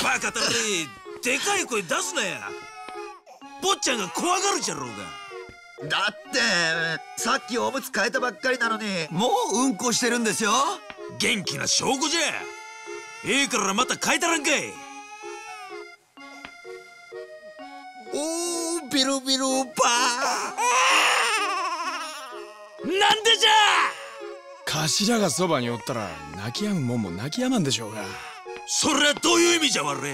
バカだね。でかい声出すなや。坊ちゃんが怖がるじゃろうが。 だってさっきおむつ替えたばっかりなのにもううんこしてるんですよ。 元気な証拠じゃ。ええからまた変えたらんかい。 おービルビルパー。なんでじゃ。 頭がそばにおったら泣き止むもんも泣き止まんでしょうが。 それはどういう意味じゃわれ。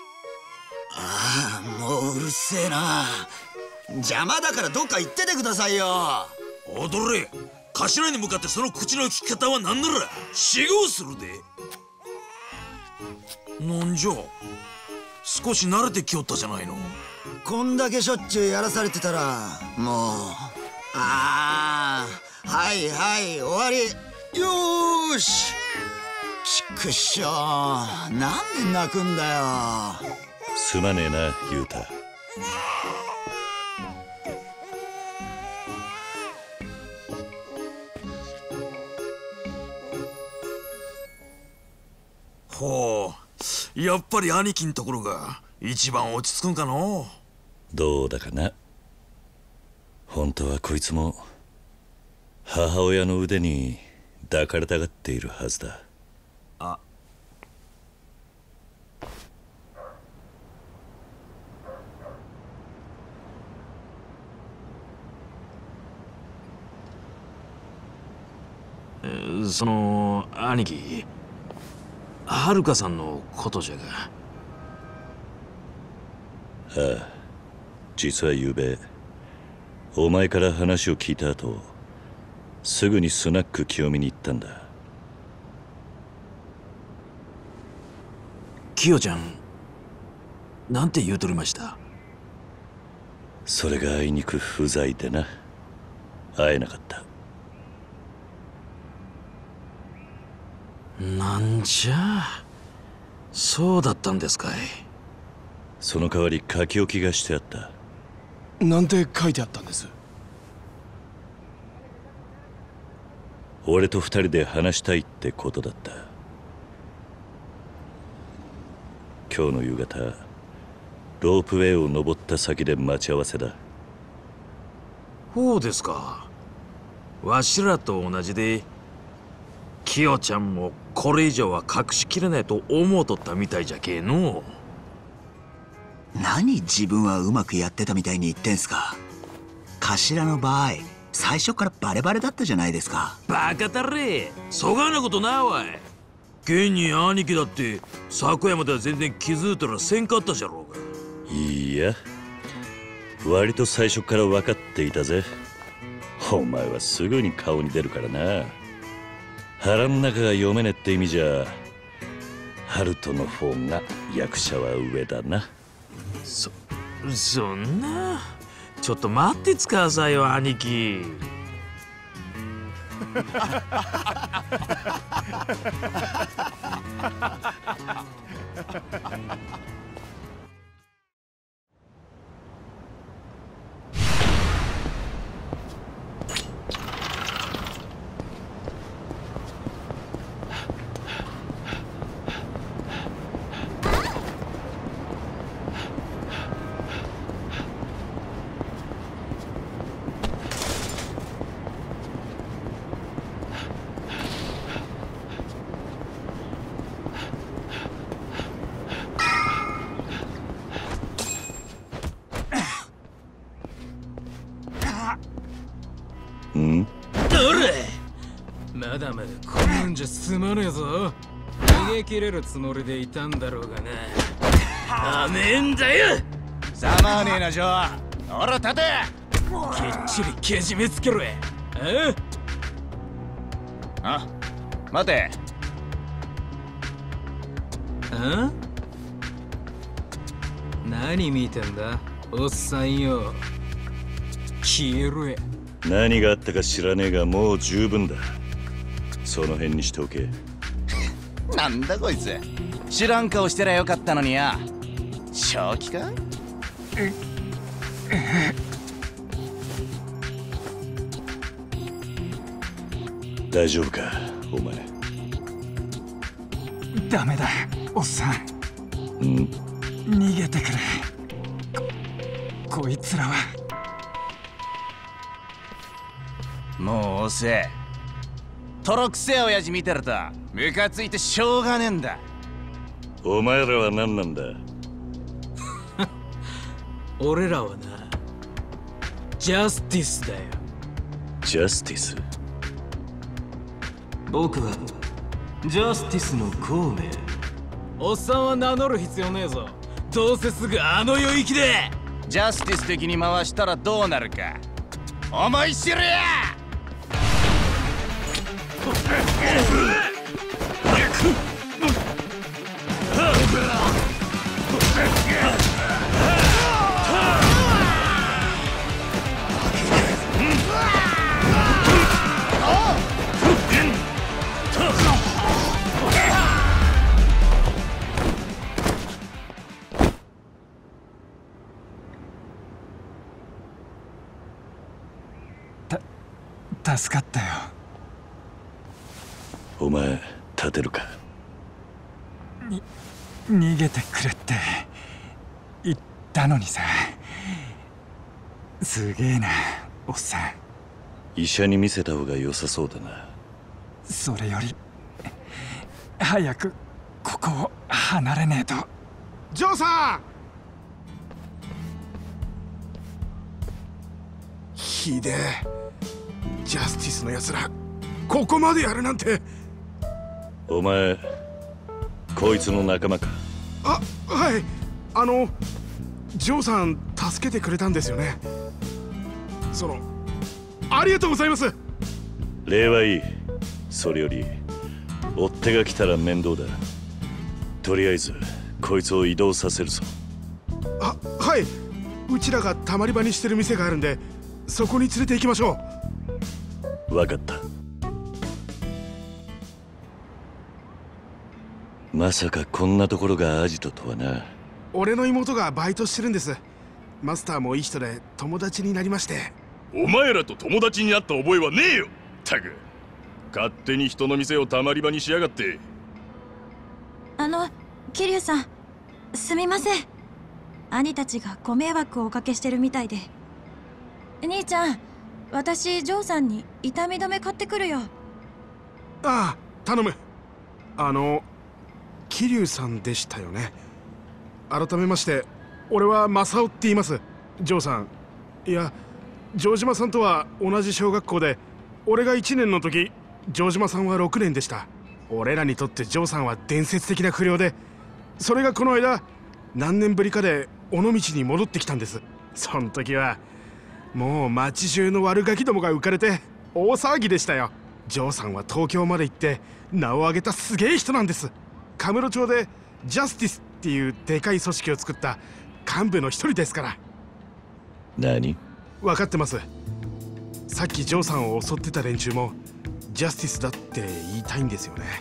ああ、もううるせえな。邪魔だからどっか行っててくださいよ。 踊れ。頭に向かってその口の利き方は何なら死後するで。なんじゃ、少し慣れてきよったじゃないの。 こんだけしょっちゅうやらされてたらもう。ああ、はいはい終わり。よーし。ちくしょう、なんで泣くんだよ。 すまねえな、ユータ。 ほう、やっぱり兄貴んところが一番落ち着くんかの。 どうだかな。本当はこいつも母親の腕に抱かれたがっているはずだ。 あ、その兄貴、はるかさんのことじゃが。 ああ、実はゆうべお前から話を聞いた後すぐにスナック清美に行ったんだ。 きよちゃん、なんて言うとりました？ それがあいにく不在でな、会えなかった。 なんじゃ、そうだったんですかい。 その代わり書き置きがしてあった。 なんて書いてあったんです？ 俺と二人で話したいってことだった。今日の夕方ロープウェイを登った先で待ち合わせだ。 ほうですか。わしらと同じで、きよちゃんもこれ以上は隠しきれないと思うとったみたいじゃけえの。 何自分はうまくやってたみたいに言ってんすか。頭の場合最初からバレバレだったじゃないですか。 バカだれ、そがいなことないわい。現に兄貴だって昨夜までは全然気づいたらせんかったじゃろうが。 いいや、割と最初から分かっていたぜ。お前はすぐに顔に出るからな。腹の中が読めねえって意味じゃハルトの方が役者は上だな。 そんな、ちょっと待ってつかさいよ兄貴。 ん？ まだまだこんなんじゃ済まねえぞ。逃げ切れるつもりでいたんだろうがな。 なめんだよ。 ざまわねえな、ジョー。ほら立て。きっちりけじめつけろや。あ、待て。何見てんだおっさんよ。消えろや。 何があったか知らねえがもう十分だ。その辺にしておけ。 なんだこいつ、知らん顔してりゃよかったのにや。正気か？ 大丈夫かお前。 ダメだおっさん。 逃げてくれ。こいつらは。 もう遅え。トロくせえ親父見てるとムカついてしょうがねえんだ。 お前らは何なんだ？ 俺らはな、ジャスティスだよ。 ジャスティス？ 僕はジャスティスの孔明。おっさんは名乗る必要ねえぞ。どうせすぐあの世行きで。 ジャスティス的に回したらどうなるか思い知るや。 助かったよ。 お前立てるか？ 逃げてくれって言ったのにさ。すげえなおっさん。 医者に見せた方が良さそうだな。 それより早くここを離れねえと。 ジョーさん。ひでえ。ジャスティスのやつらここまでやるなんて。 お前こいつの仲間か？ あ、はい。ジョーさん助けてくれたんですよね。ありがとうございます。 礼はいい。それより追っ手が来たら面倒だ。とりあえずこいつを移動させるぞ。 はい。うちらがたまり場にしてる店があるんでそこに連れて行きましょう。分かった。まさかこんなところがアジトとはな。 俺の妹がバイトしてるんです。マスターもいい人で友達になりまして。 お前らと友達になった覚えはねえよ。たく勝手に人の店をたまり場にしやがって。 桐生さん、すみません。兄たちがご迷惑をおかけしてるみたいで。兄ちゃん、私ジョーさんに痛み止め買ってくるよ。 ああ、頼む。桐生さんでしたよね。改めまして俺は正雄って言います。ジョーさん、いや城島さんとは同じ小学校で、俺が1年の時城島さんは6年でした。俺らにとってジョーさんは伝説的な不良で、それがこの間何年ぶりかで尾道に戻ってきたんです。その時はもう町中の悪ガキどもが浮かれて大騒ぎでしたよ。ジョーさんは東京まで行って名を挙げたすげえ人なんです。カムロ町でジャスティスっていうでかい組織を作った幹部の一人ですから。 何？ 分かってます。さっきジョーさんを襲ってた連中もジャスティスだって言いたいんですよね。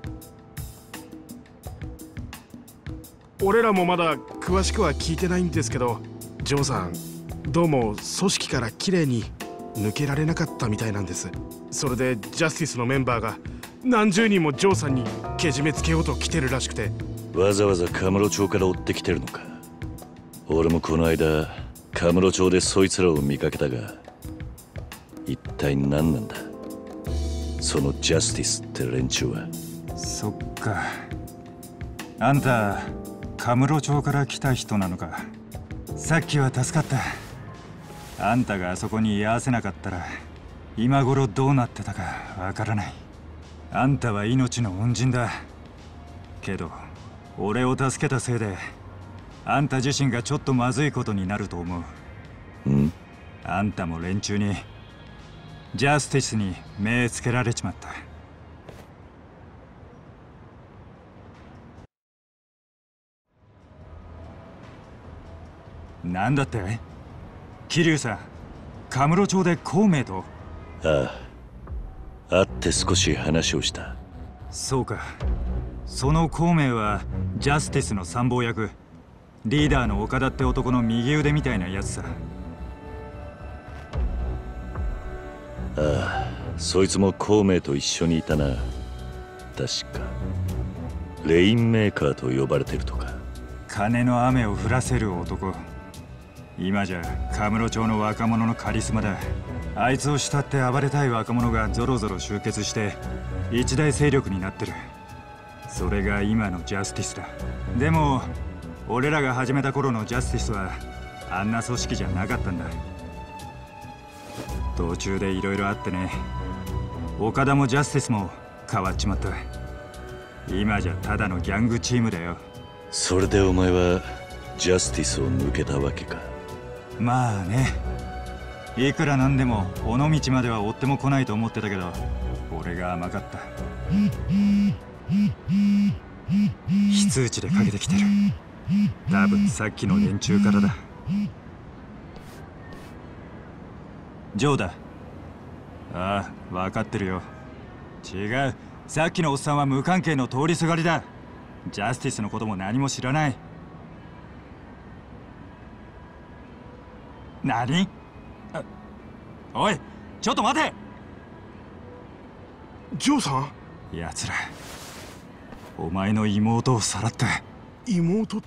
俺らもまだ詳しくは聞いてないんですけど、ジョーさんどうも組織からきれいに抜けられなかったみたいなんです。それでジャスティスのメンバーが何十人もジョーさんにけじめつけようと来てるらしくて。 わざわざカムロ町から追ってきてるのか？俺もこの間カムロ町でそいつらを見かけたが、一体何なんだそのジャスティスって連中は。 そっか、あんたカムロ町から来た人なのか。さっきは助かった。あんたがあそこに居合わせなかったら今頃どうなってたかわからない。あんたは命の恩人だけど、俺を助けたせいであんた自身がちょっとまずいことになると思う。あんたも連中にジャスティスに目つけられちまった。なんだって？桐生さん、カムロ町で孔明と？ ああ、会って少し話をした。 そうか。その孔明はジャスティスの参謀役、リーダーの岡田って男の右腕みたいなやつさ。 ああ、そいつも孔明と一緒にいたな。確かレインメーカーと呼ばれてるとか。 金の雨を降らせる男。今じゃカムロ町の若者のカリスマだ。あいつを慕って暴れたい若者がぞろぞろ集結して一大勢力になってる。それが今のジャスティスだ。でも俺らが始めた頃のジャスティスはあんな組織じゃなかったんだ。途中でいろいろあってね。岡田もジャスティスも変わっちまった。今じゃただのギャングチームだよ。 それでお前はジャスティスを抜けたわけか。 まあね、いくらなんでも尾道までは追っても来ないと思ってたけど、俺が甘かった。非通知でかけてきてる。多分さっきの連中からだ。ジョーだ。ああ、分かってるよ。違う、さっきのおっさんは無関係の通りすがりだ。ジャスティスのことも何も知らない。何？おい、ちょっと待て。 ジョーさん。 奴らお前の妹をさらった。 妹って、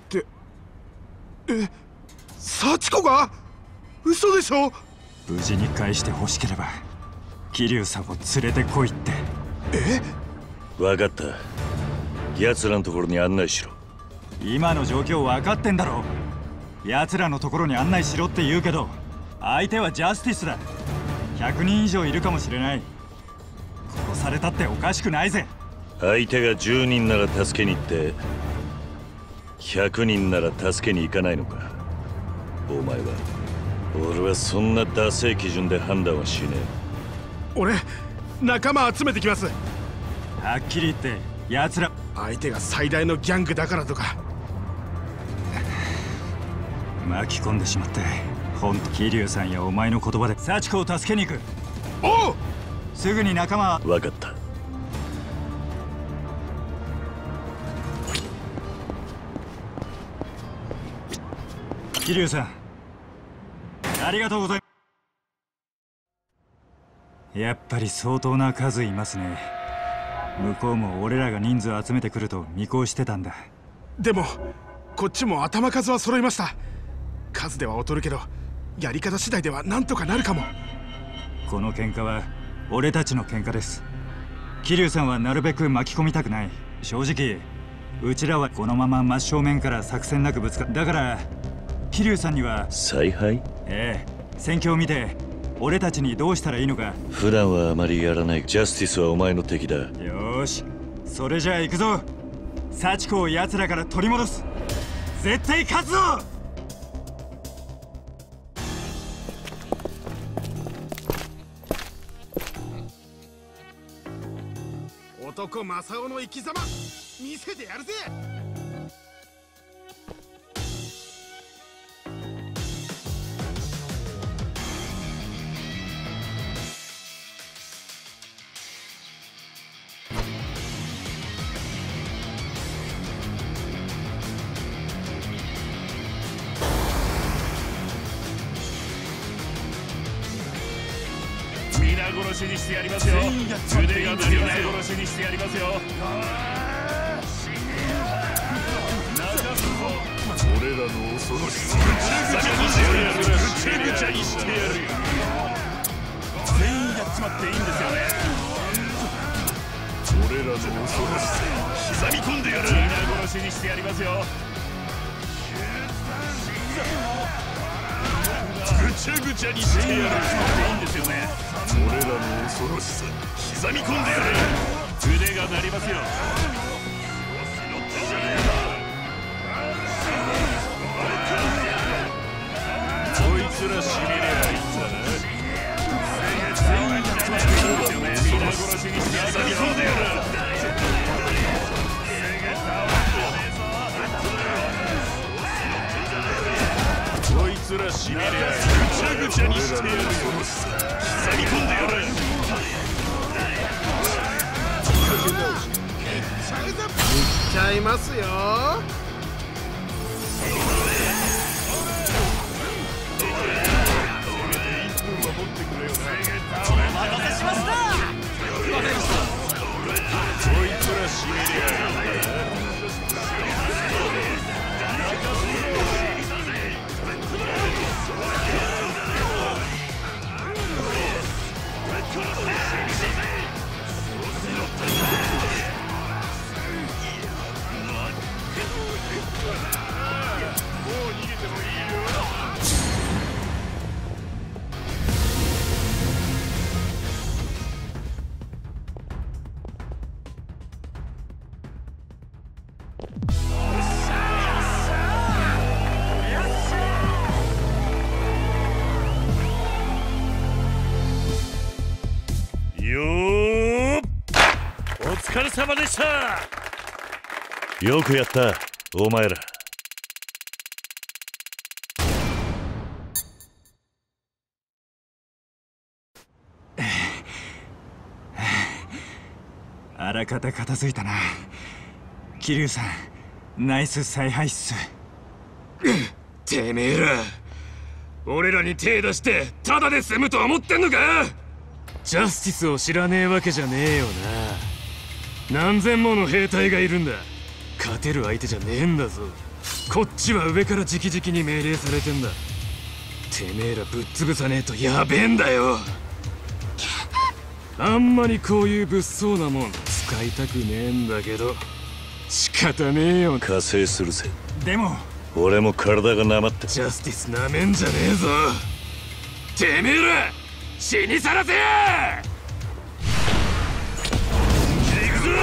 幸子が？嘘でしょ？ 無事に返して欲しければ桐生さんを連れてこいって。 分かった。奴らのところに案内しろ。 今の状況分かってんだろ。奴らのところに案内しろって言うけど、相手はジャスティスだ。100人以上いるかもしれない。殺されたっておかしくないぜ。 相手が10人なら助けに行って100人なら助けに行かないのか。お前は。俺はそんなダセえ基準で判断はしねえ。 俺仲間集めてきます。 はっきり言って奴ら相手が最大のギャングだからとか。 巻き込んでしまって。ほんと桐生さんやお前の言葉で幸子を助けに行く。 おう、 すぐに仲間は。 分かった。 桐生さん、ありがとうございます。やっぱり相当な数いますね。向こうも俺らが人数集めてくると見越してたんだ。 でもこっちも頭数は揃いました。数では劣るけどやり方次第ではなんとかなるかも。 この喧嘩は俺たちの喧嘩です。桐生さんはなるべく巻き込みたくない。正直うちらはこのまま真正面から作戦なくぶつかだから桐生さんには采配？ 戦況を見て俺たちにどうしたらいいのか。 普段はあまりやらない。ジャスティスはお前の敵だ。 よーし、それじゃあ行くぞ。幸子を奴らから取り戻す。絶対勝つぞ。 男正雄の生き様見せてやるぜ。 皆殺しにしてやりますよ。腕が鳴り皆殺しにしてやりますよ。俺らの恐ろしさぐちゃぐちゃにしてやる。全員やっちまっていいんですよね。俺らの恐ろしさ刻み込んでやる。皆殺しにしてやりますよ。ぐちゃぐちゃにしてやる。いいんですよね。俺らの恐ろしさ刻み込んでやる。腕が鳴りますよ。こいつらしびれはいいんだな。全員やっちまっていいんですよね。皆殺しにしてやる。刻み込んでやる。こいつらしびれはいい。ぐちゃぐちゃにしてやる。刻み込んでやる。 いっちゃいますよ。 お待たせしました。 こいつらしびれはいいんだな。 疲れ様でした。よくやったお前ら。 あらかた片付いたな。桐生さん、ナイス采配っす。 てめえら、俺らに手出してタダで済むと思ってんのか。ジャスティスを知らねえわけじゃねえよな。何千もの兵隊がいるんだ。勝てる相手じゃねえんだぞ。こっちは上から直々に命令されてんだ。てめえらぶっ潰さねえとやべえんだよ。あんまりこういう物騒なもん使いたくねえんだけど仕方ねえよ。 加勢するぜ。 でも俺も体がなまって。 ジャスティスなめんじゃねえぞ。てめえら死にさらせや。行くぞ。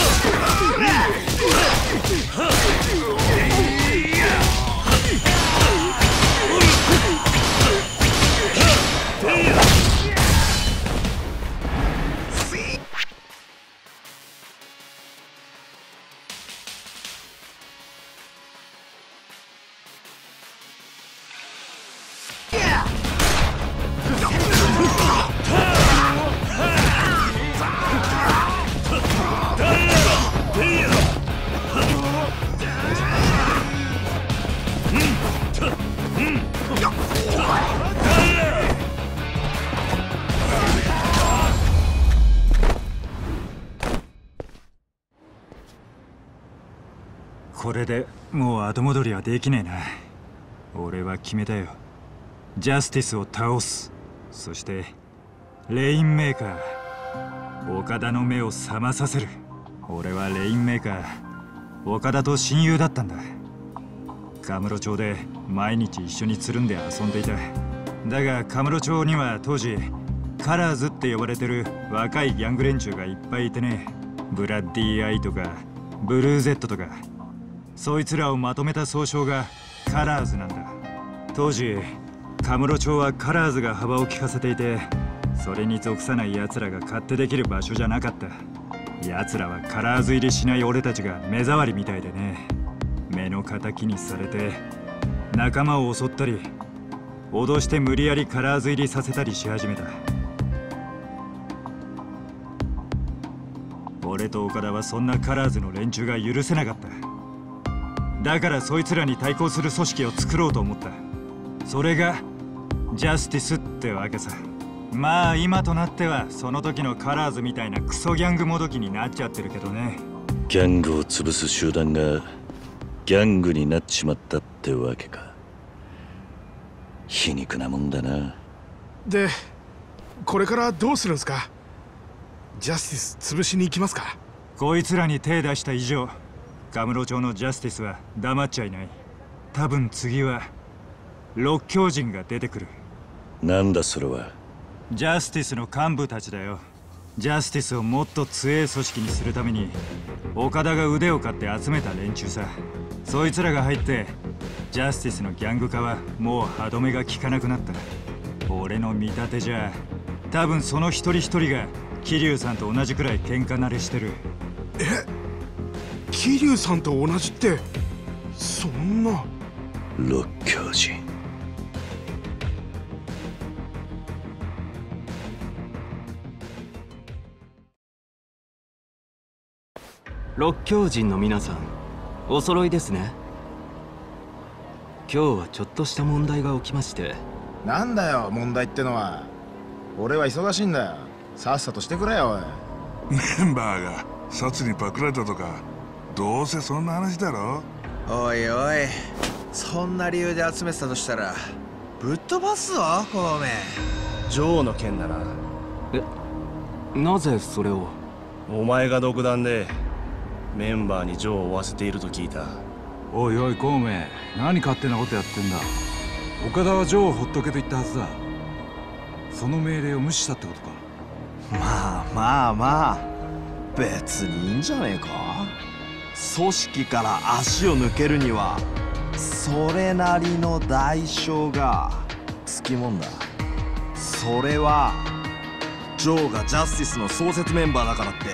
これでもう後戻りはできねえな。俺は決めたよ。ジャスティスを倒す。そしてレインメーカー岡田の目を覚まさせる。俺はレインメーカー岡田と親友だったんだ。カムロ町で毎日一緒につるんで遊んでいた。だがカムロ町には当時カラーズって呼ばれてる若いギャング連中がいっぱいいてね。ブラッディアイとかブルーゼットとか、そいつらをまとめた総称がカラーズなんだ。当時カムロ町はカラーズが幅を利かせていて、それに属さない奴らが勝手できる場所じゃなかった。奴らはカラーズ入りしない俺たちが目障りみたいでね。目の敵にされて仲間を襲ったり脅して無理やりカラーズ入りさせたりし始めた。俺と岡田はそんなカラーズの連中が許せなかった。だからそいつらに対抗する組織を作ろうと思った。それがジャスティスってわけさ。まあ今となってはその時のカラーズみたいなクソギャングもどきになっちゃってるけどね。 ギャングを潰す集団がギャングになっちまったってわけか。皮肉なもんだな。 でこれからどうするんすか。ジャスティス潰しに行きますか。 こいつらに手出した以上カムロ町のジャスティスは黙っちゃいない。多分次は六教人が出てくる。 なんだそれは。 ジャスティスの幹部たちだよ。ジャスティスをもっと強い組織にするために岡田が腕を買って集めた連中さ。そいつらが入ってジャスティスのギャング化はもう歯止めが効かなくなった。俺の見立てじゃ多分その一人一人が桐生さんと同じくらい喧嘩慣れしてる。 桐生さんと同じってそんな。 六教人。 六教人の皆さん、お揃いですね。今日はちょっとした問題が起きまして。 なんだよ問題ってのは。俺は忙しいんだよ。さっさとしてくれよおい。 メンバーが札にパクられたとか、どうせそんな話だろ。 おいおい、そんな理由で集めてたとしたらぶっ飛ばすぞ孔明。 ジョーの件だな。 なぜそれを。 お前が独断でメンバーにジョーを追わせていると聞いた。 おいおい孔明、何勝手なことやってんだ。岡田はジョーをほっとけと言ったはずだ。その命令を無視したってことか。 まあまあまあ、別にいいんじゃねえか。組織から足を抜けるにはそれなりの代償がつきもんだ。それはジョーがジャスティスの創設メンバーだからって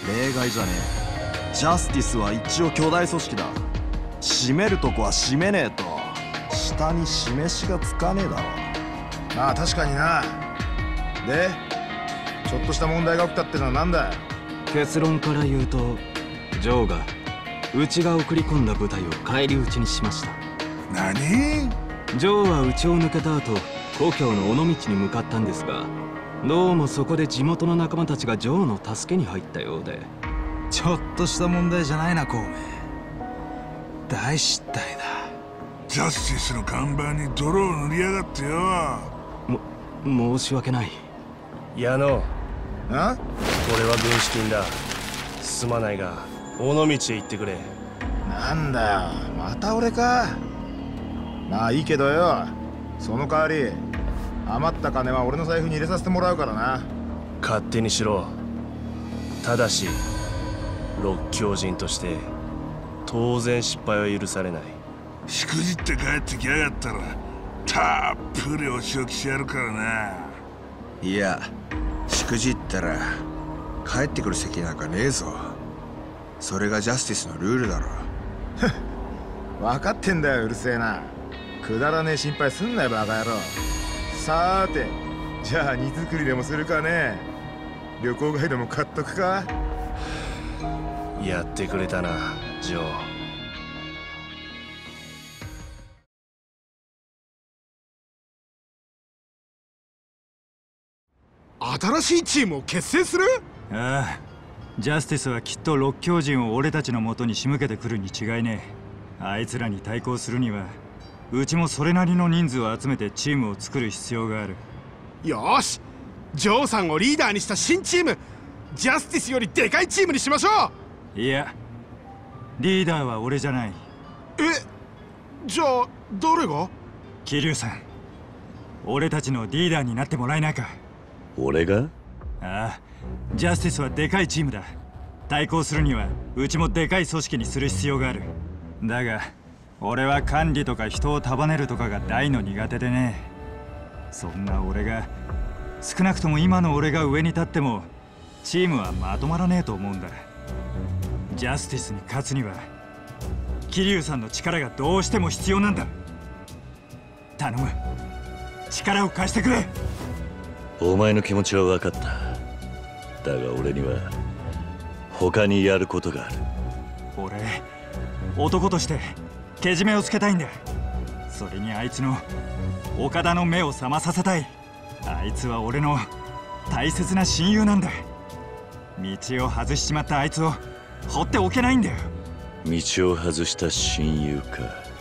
例外じゃねえ。ジャスティスは一応巨大組織だ。締めるとこは締めねえと下に示しがつかねえだろ。 まあ確かにな。でちょっとした問題が起きたってのはなんだ。 結論から言うとジョーがうちが送り込んだ部隊を返り討ちにしました。 何？ ジョーはうちを抜けた後故郷の尾道に向かったんですが、どうもそこで地元の仲間たちがジョーの助けに入ったようで。 ちょっとした問題じゃないな、孔明。大失態だ。 ジャスティスの看板に泥を塗りやがってよ。 申し訳ない。 矢野、これは軍資金だ。すまないが尾道へ行ってくれ。 なんだよ、また俺か。まあいいけどよ、その代わり余った金は俺の財布に入れさせてもらうからな。 勝手にしろ。ただし六教人として当然失敗は許されない。 しくじって帰ってきやがったらたっぷりお仕置きしてやるからな。 いや、しくじったら帰ってくる席なんかねえぞ。それがジャスティスのルールだろ。 分かってんだよ、うるせえな。くだらねえ心配すんなよ、バカ野郎。さーて、じゃあ荷造りでもするかね。旅行ガイドも買っとくか。 やってくれたな、ジョー。 新しいチームを結成する？ ああ、ジャスティスはきっと六教人を俺たちの元に仕向けてくるに違いねえ。あいつらに対抗するにはうちもそれなりの人数を集めてチームを作る必要がある。 よーし、ジョーさんをリーダーにした新チーム、ジャスティスよりでかいチームにしましょう。いや、リーダーは俺じゃない。 じゃあ誰が？ 桐生さん、俺たちのリーダーになってもらえないか。 俺が？ ああ、ジャスティスはでかいチームだ。対抗するにはうちもでかい組織にする必要がある。だが俺は管理とか人を束ねるとかが大の苦手でね。そんな俺が、少なくとも今の俺が上に立ってもチームはまとまらねえと思うんだ。ジャスティスに勝つには桐生さんの力がどうしても必要なんだ。頼む、力を貸してくれ。 お前の気持ちは分かった。だが俺には他にやることがある。 俺、男としてけじめをつけたいんだ。それにあいつの岡田の目を覚まさせたい。あいつは俺の大切な親友なんだ。道を外しちまったあいつを放っておけないんだよ。 道を外した親友か。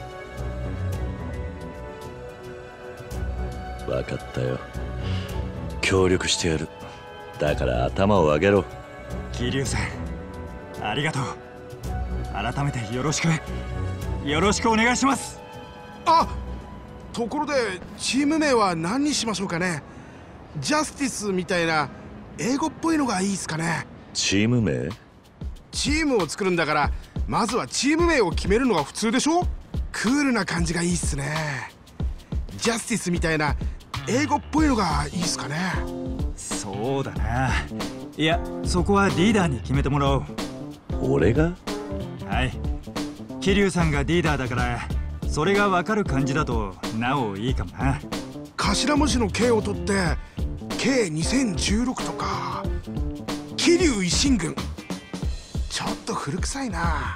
分かったよ、協力してやる。だから頭を上げろ。 桐生さん、ありがとう。改めてよろしくお願いします。 あ、ところでチーム名は何にしましょうかね。ジャスティスみたいな英語っぽいのがいいですかね。 チーム名？ チームを作るんだからまずはチーム名を決めるのが普通でしょ。クールな感じがいいっすね。ジャスティスみたいな英語っぽいのがいいっすかね。 そうだな。いや、そこはリーダーに決めてもらおう。 俺が？ はい、桐生さんがリーダーだからそれが分かる感じだとなおいいかもな。 頭文字の K を取って K2016 とか桐生維新軍。ちょっと古臭いな。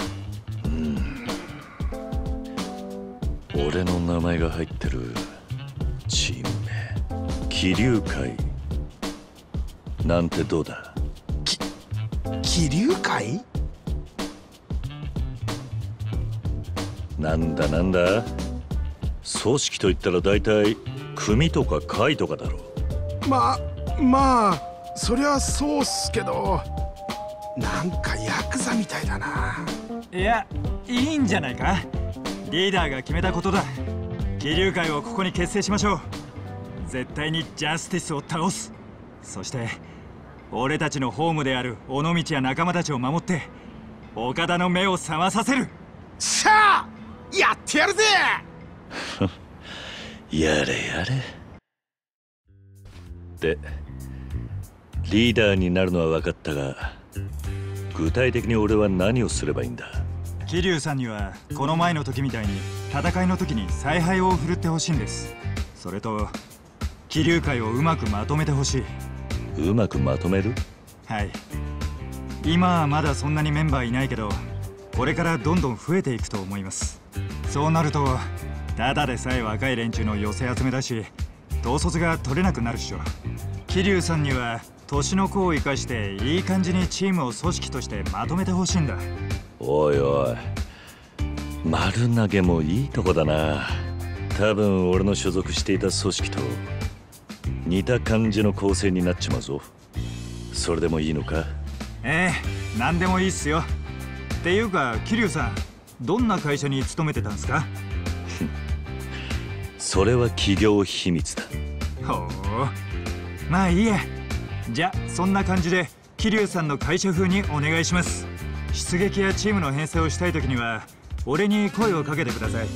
俺の名前が入ってるチーム名、桐生会なんてどうだ？ 桐生会？ なんだなんだ、組織といったら大体組とか会とかだろ。 まあそりゃそうっすけど、なんかヤクザみたいだな。 いや、いいんじゃないか。リーダーが決めたことだ。桐生会をここに結成しましょう。絶対にジャスティスを倒す。そして俺たちのホームである尾道や仲間たちを守って岡田の目を覚まさせる。 しゃあ、やってやるぜ。 やれやれ。で、リーダーになるのは分かったが、 具体的に俺は何をすればいいんだ？ 桐生さんにはこの前の時みたいに戦いの時に采配を振るってほしいんです。それと桐生会をうまくまとめてほしい。 うまくまとめる？ はい。今はまだそんなにメンバーいないけど、これからどんどん増えていくと思います。そうなるとただでさえ若い連中の寄せ集めだし、統率が取れなくなるっしょ。桐生さんには年の子を生かしていい感じにチームを組織としてまとめてほしいんだ。 おいおい、丸投げもいいとこだな。多分俺の所属していた組織と似た感じの構成になっちまうぞ。それでもいいのか？ ええ、何でもいいっすよ。っていうか桐生さん、どんな会社に勤めてたんですか？ それは企業秘密だ。 ほう、まあいいや。じゃあそんな感じで桐生さんの会社風にお願いします。出撃やチームの編成をしたい時には俺に声をかけてください。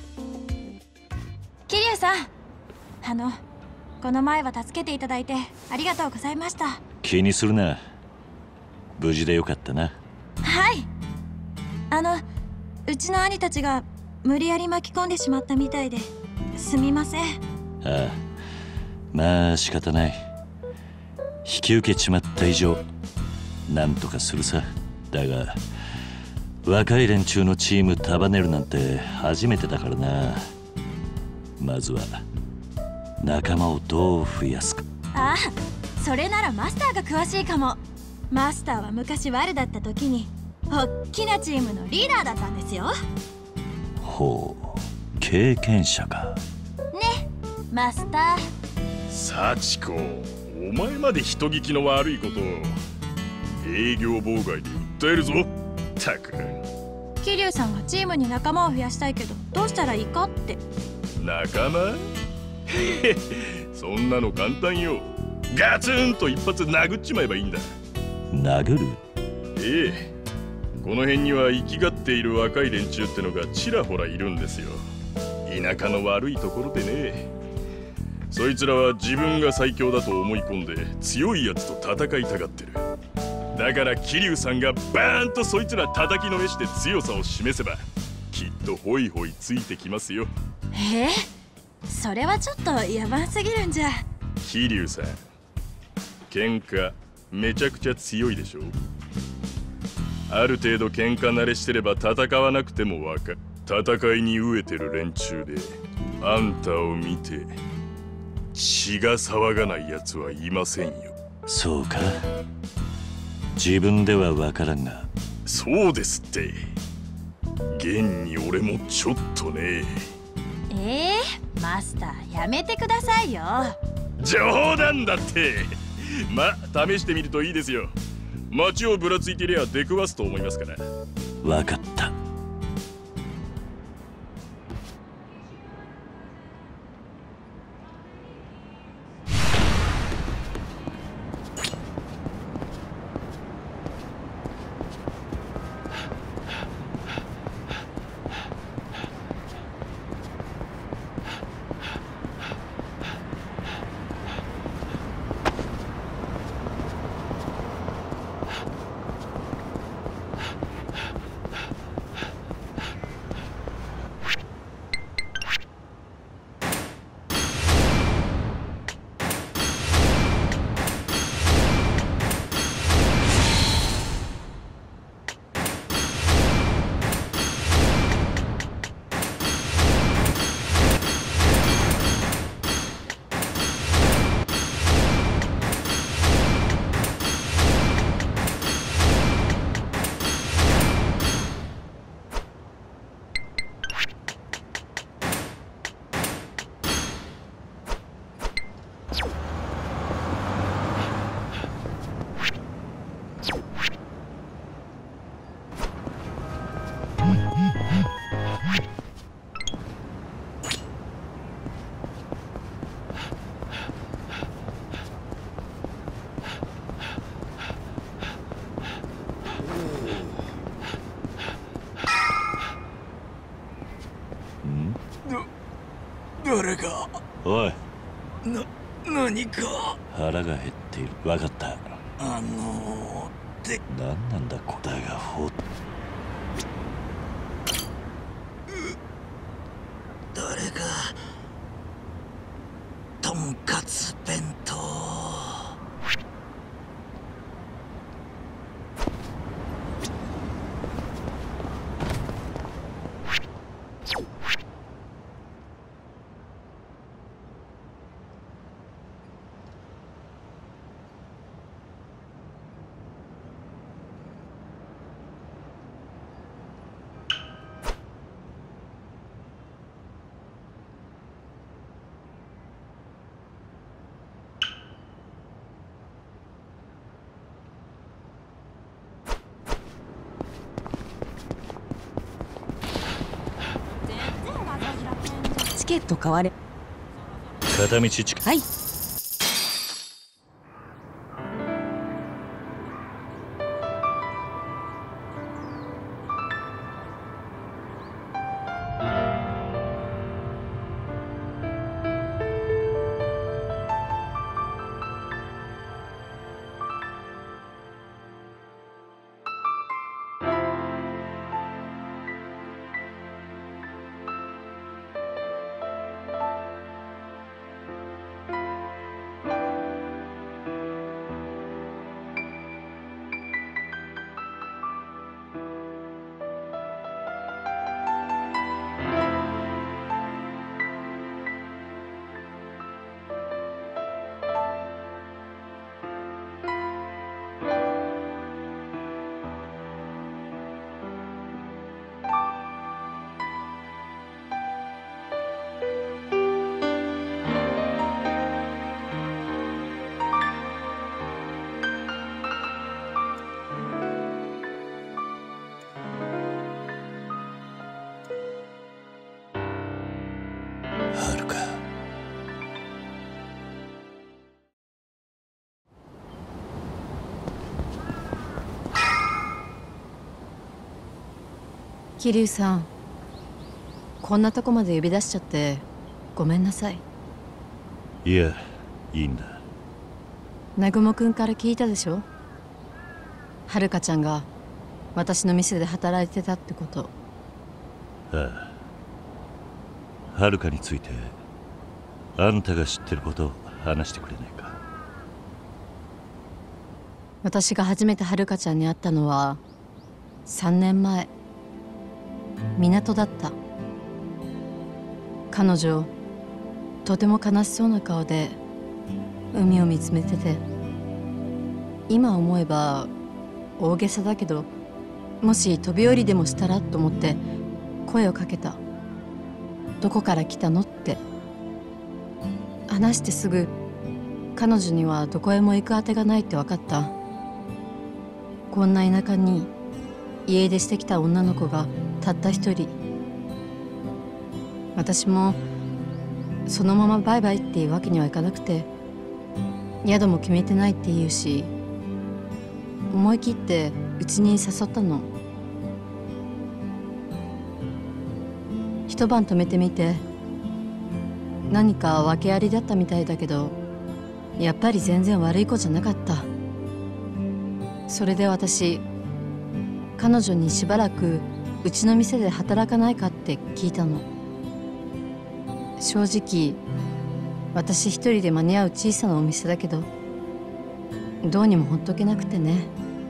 桐生さん、この前は助けていただいてありがとうございました。 気にするな。無事でよかったな。 はい。うちの兄たちが無理やり巻き込んでしまったみたいですみません。 ああ、まあ仕方ない。引き受けちまった以上なんとかするさ。だが若い連中のチーム束ねるなんて初めてだからな。まずは仲間をどう増やすか。 ああ、それならマスターが詳しいかも。マスターは昔ワルだった時におっきなチームのリーダーだったんですよ。 ほう、経験者か。 ね、マスター。 幸子、お前まで人聞きの悪いことを営業妨害で訴えるぞ。たく。 桐生さんがチームに仲間を増やしたいけどどうしたらいいかって。 仲間？そんなの簡単よ。ガツンと一発殴っちまえばいいんだ。 殴る？ ええ、この辺には生きがっている若い連中ってのがちらほらいるんですよ。田舎の悪いところでね。そいつらは自分が最強だと思い込んで強いやつと戦いたがってる。だから桐生さんがバーンとそいつら叩きのめして強さを示せばきっとホイホイついてきますよ。 それはちょっとやばすぎるんじゃ。 桐生さん、喧嘩めちゃくちゃ強いでしょ。ある程度喧嘩慣れしてれば戦わなくてもわかる。戦いに飢えてる連中であんたを見て血が騒がないやつはいませんよ。 そうか、自分ではわからんが。 そうですって。現に俺もちょっとね。 マスターやめてくださいよ。 冗談だって。ま、試してみるといいですよ。街をぶらついてりゃ出くわすと思いますから。 わかった。 誰か。 おい、 何か。 腹が減っている。分かった。 って何なんだこだが誰かとんかつ弁当。 チケット買われ。 片道チケット。 はい。 はるか。 桐生さん、こんなとこまで呼び出しちゃってごめんなさい。 いや、いいんだ。 南雲くんから聞いたでしょ。はるかちゃんが私の店で働いてたってこと。 ああ、はるかについてあんたが知ってることを話してくれないか。 私が初めてはるかちゃんに会ったのは3年前、港だった。彼女とても悲しそうな顔で海を見つめてて、今思えば大げさだけど、もし飛び降りでもしたらと思って声をかけた。どこから来たのって。話してすぐ彼女にはどこへも行くあてがないって分かった。こんな田舎に家出してきた女の子がたった一人。私もそのままバイバイっていうわけにはいかなくて、宿も決めてないって言うし、思い切ってうちに誘ったの。一晩泊めてみて、何か訳ありだったみたいだけど、やっぱり全然悪い子じゃなかった。それで私、彼女にしばらくうちの店で働かないかって聞いたの。正直私一人で間に合う小さなお店だけど、どうにもほっとけなくてね。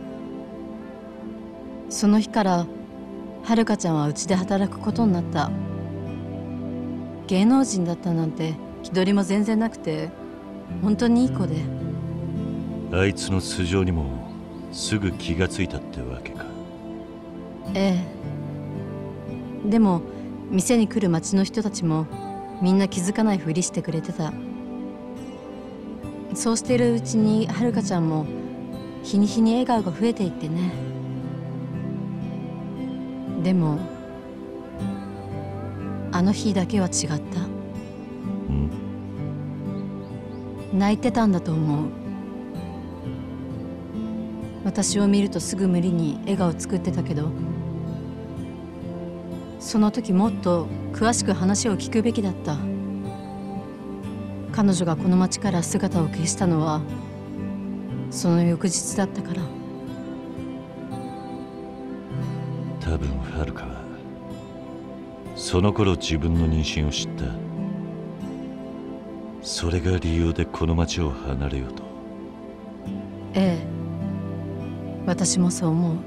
その日からはるかちゃんはうちで働くことになった。芸能人だったなんて気取りも全然なくて、本当にいい子で。 あいつの素性にもすぐ気がついたってわけか。 ええ。でも店に来る町の人たちもみんな気づかないふりしてくれてた。そうしてるうちにはるかちゃんも日に日に笑顔が増えていってね。でもあの日だけは違った。泣いてたんだと思う。私を見るとすぐ無理に笑顔作ってたけど、その時もっと詳しく話を聞くべきだった。彼女がこの町から姿を消したのはその翌日だったから。 その頃自分の妊娠を知った。それが理由でこの町を離れようと。 ええ、私もそう思う。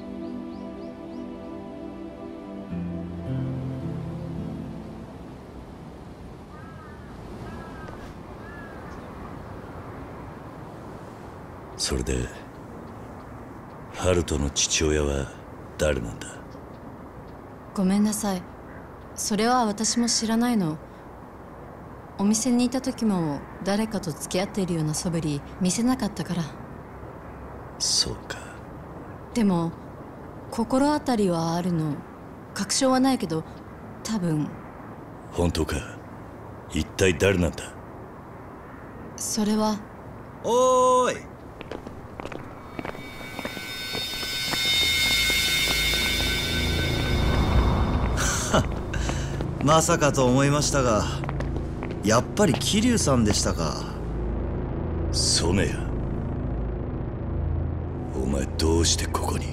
それでハルトの父親は誰なんだ？ ごめんなさい、それは私も知らないの。お店にいた時も誰かと付き合っているような素振り見せなかったから。 そうか。 でも心当たりはあるの。確証はないけど多分。 本当か？一体誰なんだ？ それは。 おーい、まさかと思いましたが、やっぱり桐生さんでしたか。 ソネヤ、お前どうしてここに？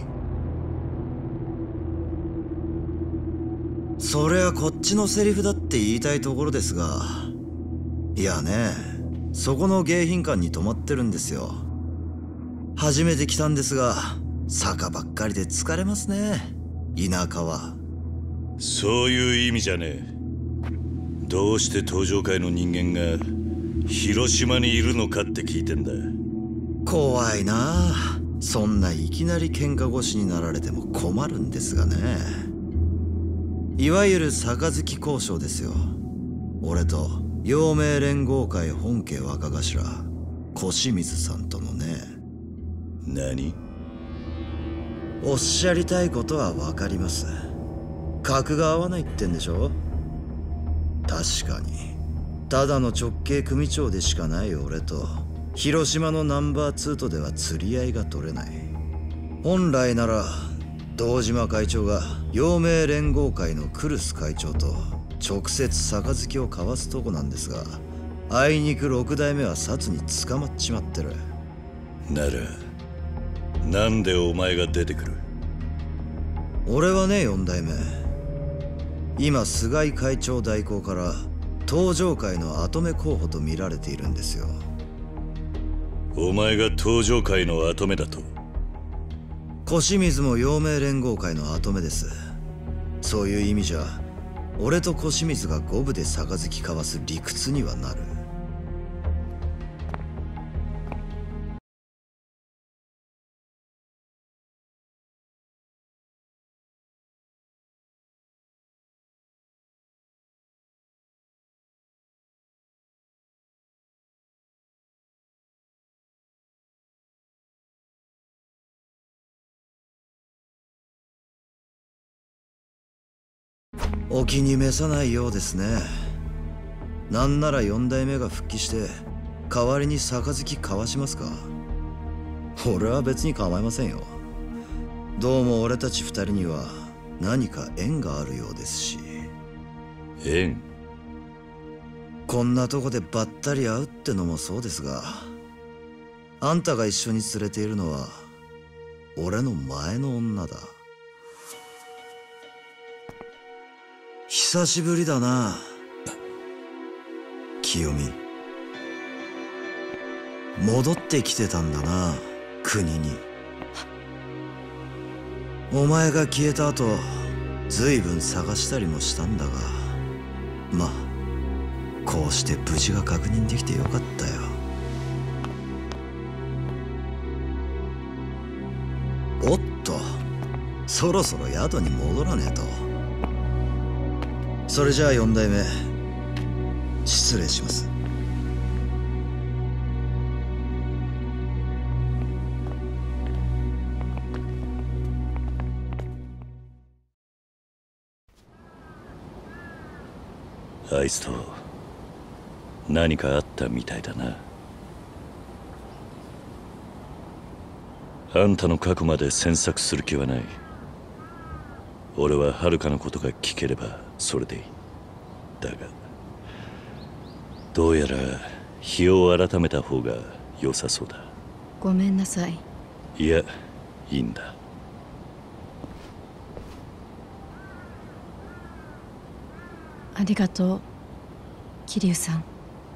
それはこっちのセリフだって言いたいところですが、いやね、そこの迎賓館に泊まってるんですよ。初めて来たんですが、坂ばっかりで疲れますね、田舎は。 そういう意味じゃねえ。どうして登場界の人間が広島にいるのかって聞いてんだ。 怖いなあ。そんないきなり喧嘩腰になられても困るんですがね。いわゆる杯交渉ですよ。俺と陽明連合会本家若頭小清水さんとのね。 何？ おっしゃりたいことはわかります。格が合わないってんでしょ。確かにただの直系組長でしかない俺と広島のナンバー2とでは釣り合いが取れない。本来なら堂島会長が陽明連合会のクルス会長と直接杯を交わすとこなんですが、あいにく6代目は札に捕まっちまってる。 ならなんでお前が出てくる？ 俺はね、4代目今菅井会長代行から東上会の跡目候補と見られているんですよ。 お前が東上会の跡目だと？ 小清水も陽明連合会の跡目です。そういう意味じゃ俺と小清水が五分で杯交わす理屈にはなる。お気に召さないようですね。なんなら4代目が復帰して代わりに杯交わしますか？俺は別に構いませんよ。どうも俺たち2人には何か縁があるようですし。 縁？ こんなとこでばったり会うってのもそうですが、あんたが一緒に連れているのは俺の前の女だ。久しぶりだな、清美。戻ってきてたんだな、国に。お前が消えた後、ずいぶん探したりもしたんだが、まあこうして無事が確認できてよかったよ。おっと、そろそろ宿に戻らねえと。それじゃあ4代目、失礼します。 あいつと何かあったみたいだな。あんたの過去まで詮索する気はない。俺は遥のことが聞ければそれでいい。だがどうやら日を改めた方が良さそうだ。 ごめんなさい。 いや、いいんだ。 ありがとう桐生さん。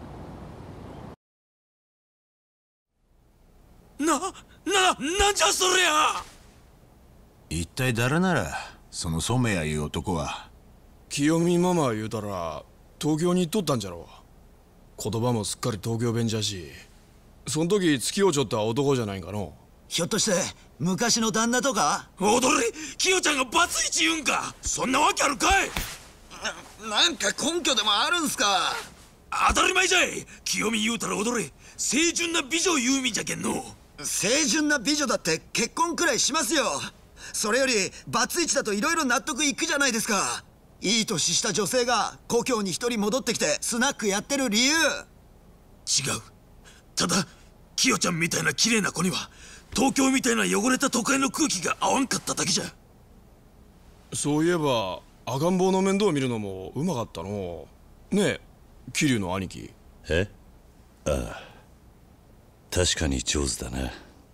なんじゃそりゃ。 一体誰ならその染谷いう男は。 清美ママ言うたら東京に行っとったんじゃろう。言葉もすっかり東京弁じゃし、そん時月をちょった男じゃないんかの。 ひょっとして昔の旦那とか。 踊れ、キヨちゃんがバツイチ言うんか。そんなわけあるかい。 なんか根拠でもあるんすか。 当たり前じゃい。清美言うたら踊れ、清純な美女言うみじゃけんの。 清純な美女だって結婚くらいしますよ。それよりバツイチだといろいろ納得いくじゃないですか。いい年した女性が故郷に一人戻ってきてスナックやってる理由。違う。 ただキヨちゃんみたいな綺麗な子には東京みたいな汚れた都会の空気が合わんかっただけじゃ。 そういえば赤ん坊の面倒を見るのもうまかったのねえ、桐生の兄貴。 え？ああ、確かに上手だな。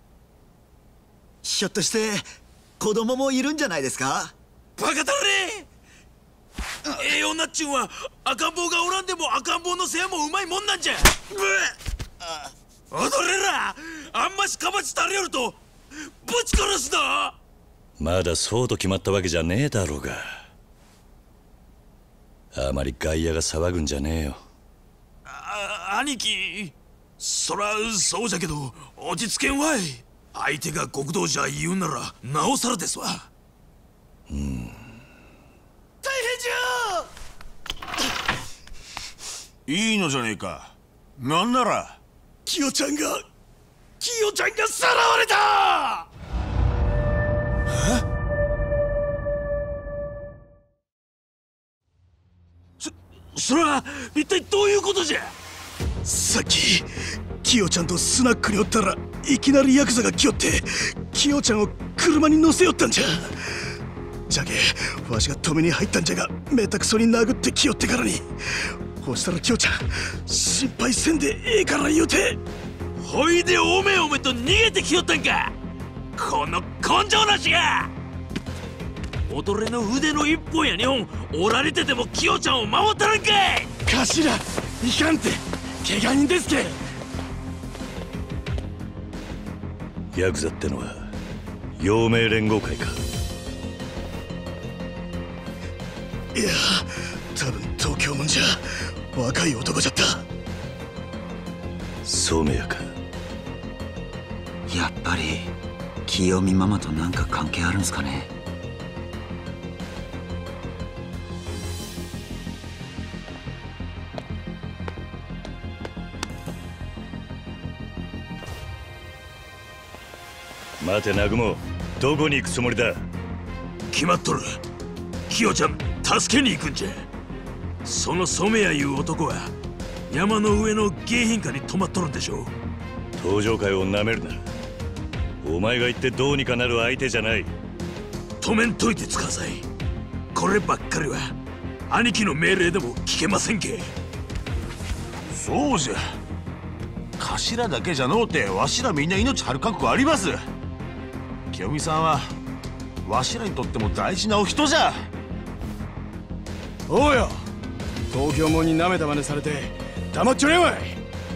ひょっとして子供もいるんじゃないですか。 バカだれ。ええ女っちゅんは赤ん坊がおらんでも赤ん坊の世話もうまいもんなんじゃ。踊れら、あんましかまちたれよるとぶち殺すだ。 まだそうと決まったわけじゃねえだろうが。あまり外野が騒ぐんじゃねえよ。 兄貴、そらそうじゃけど落ち着けんわい。相手が極道じゃ言うならなおさらですわ。 大変じゃ。 いいのじゃねえか。なんならキヨちゃんがさらわれた。それは一体どういうことじゃ。 さっきキヨちゃんとスナックにおったらいきなりヤクザが来よってキヨちゃんを車に乗せよったんじゃ。じゃけわしが止めに入ったんじゃがめたくそに殴ってきよってからに。ほしたらキヨちゃん心配せんでええから言うて。 ほいでおめおめと逃げてきよったんか、この根性なしが。踊れの腕の一本や二本折られててもキヨちゃんを守ったらんかい。 頭いかんて、怪我人ですけ。 ヤクザってのは陽明連合会か。 いや多分東京もんじゃ。若い男じゃった。 染谷か。 やっぱり清美ママとなんか関係あるんすかね。 待て南雲、どこに行くつもりだ。 決まっとる。キヨちゃん助けに行くんじゃ。その染谷いう男は山の上の迎賓館に泊まっとるんでしょう。 登場会をなめるな。お前が言ってどうにかなる相手じゃない。 止めんといてつかさい。こればっかりは兄貴の命令でも聞けませんけ。 そうじゃ。頭だけじゃのうてわしらみんな命張る覚悟あります。清美さんはわしらにとっても大事なお人じゃ。 おうよ、東京もんになめた真似されて黙っちょれんわい。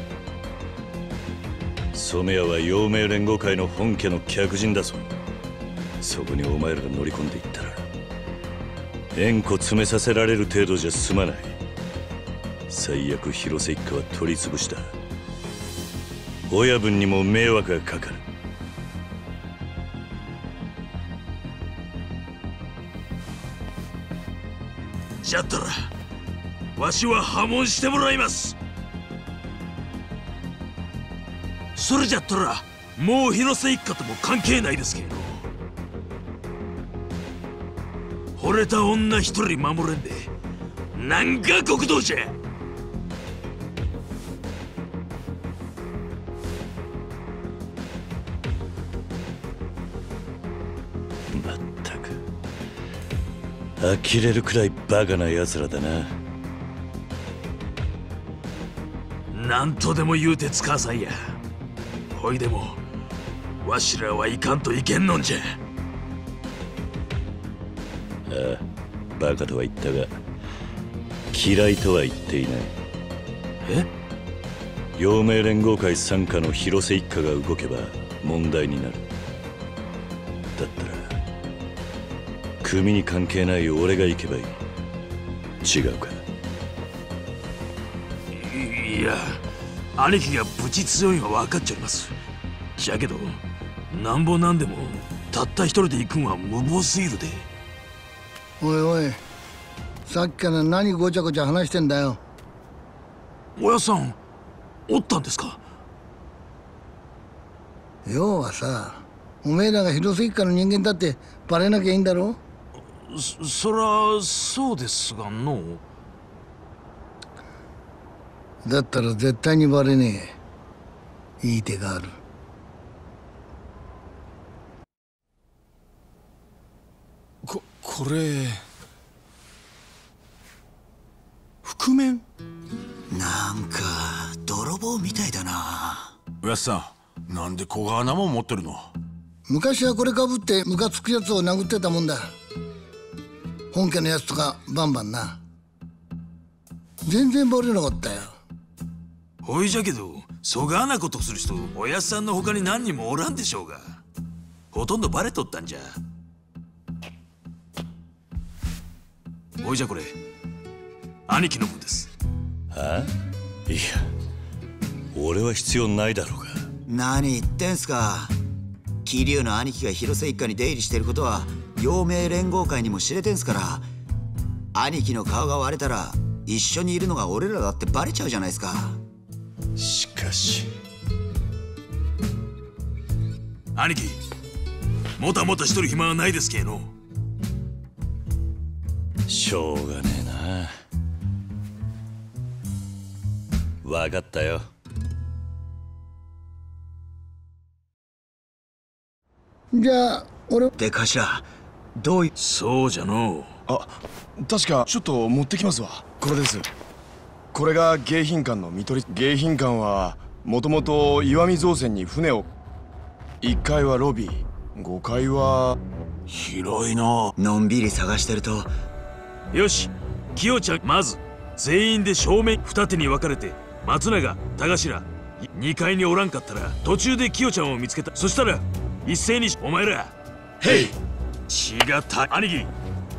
染谷は陽明連合会の本家の客人だぞ。そこにお前らが乗り込んでいったら縁故詰めさせられる程度じゃ済まない。最悪広瀬一家は取り潰した。親分にも迷惑がかかる。 じゃったらわしは破門してもらいます。それじゃったらもう広瀬一家とも関係ないですけど。惚れた女一人守れんでなんか極道じゃ。 まったく呆れるくらいバカな奴らだな。 なんとでも言うてつかさいや。ほいでもわしらはいかんといけんのんじゃ。 ああ、バカとは言ったが嫌いとは言っていない。陽明連合会傘下の広瀬一家が動けば問題になる。だったら組に関係ない俺が行けばいい。違うか？ いや、兄貴が無事強いのは分かっちゃいます。じゃけどなんぼなんでもたった一人で行くんは無謀すぎるで。 おいおい、さっきから何ごちゃごちゃ話してんだよ。 おやさんおったんですか？ 要はさ、おめえらが広瀬一家の人間だってバレなきゃいいんだろ。 そらそうですがの。 だったら絶対にバレねえ。いい手がある。 これ覆面？ なんか泥棒みたいだな。 おやっさん、なんで小川なもん持ってるの？ 昔はこれかぶってムカつくやつを殴ってたもんだ。本家のやつとかバンバンな。全然バレなかったよ。 ほいじゃけどそがなことする人おやっさんの他に何人もおらんでしょうが、ほとんどバレとったんじゃ。ほいじゃこれ兄貴の分です。 はあ？いや、俺は必要ないだろうが。 何言ってんすか。桐生の兄貴が広瀬一家に出入りしてることは陽明連合会にも知れてんすから、兄貴の顔が割れたら一緒にいるのが俺らだってバレちゃうじゃないですか。 しかし兄貴、もたもたしとる暇はないですけの。 しょうがねえな。わかったよ。 じゃあ俺で頭どういう。 そうじゃのう。 あ、確かちょっと持ってきますわ。これです。これが迎賓館の見取り。迎賓館はもともと石見造船に船を。1階はロビー、5階は広いの。のんびり探してると。 よし、清ちゃん、まず全員で正面二手に分かれて、松永、田頭2階におらんかったら途中で清ちゃんを見つけた。そしたら一斉にお前ら。へい。違った兄貴。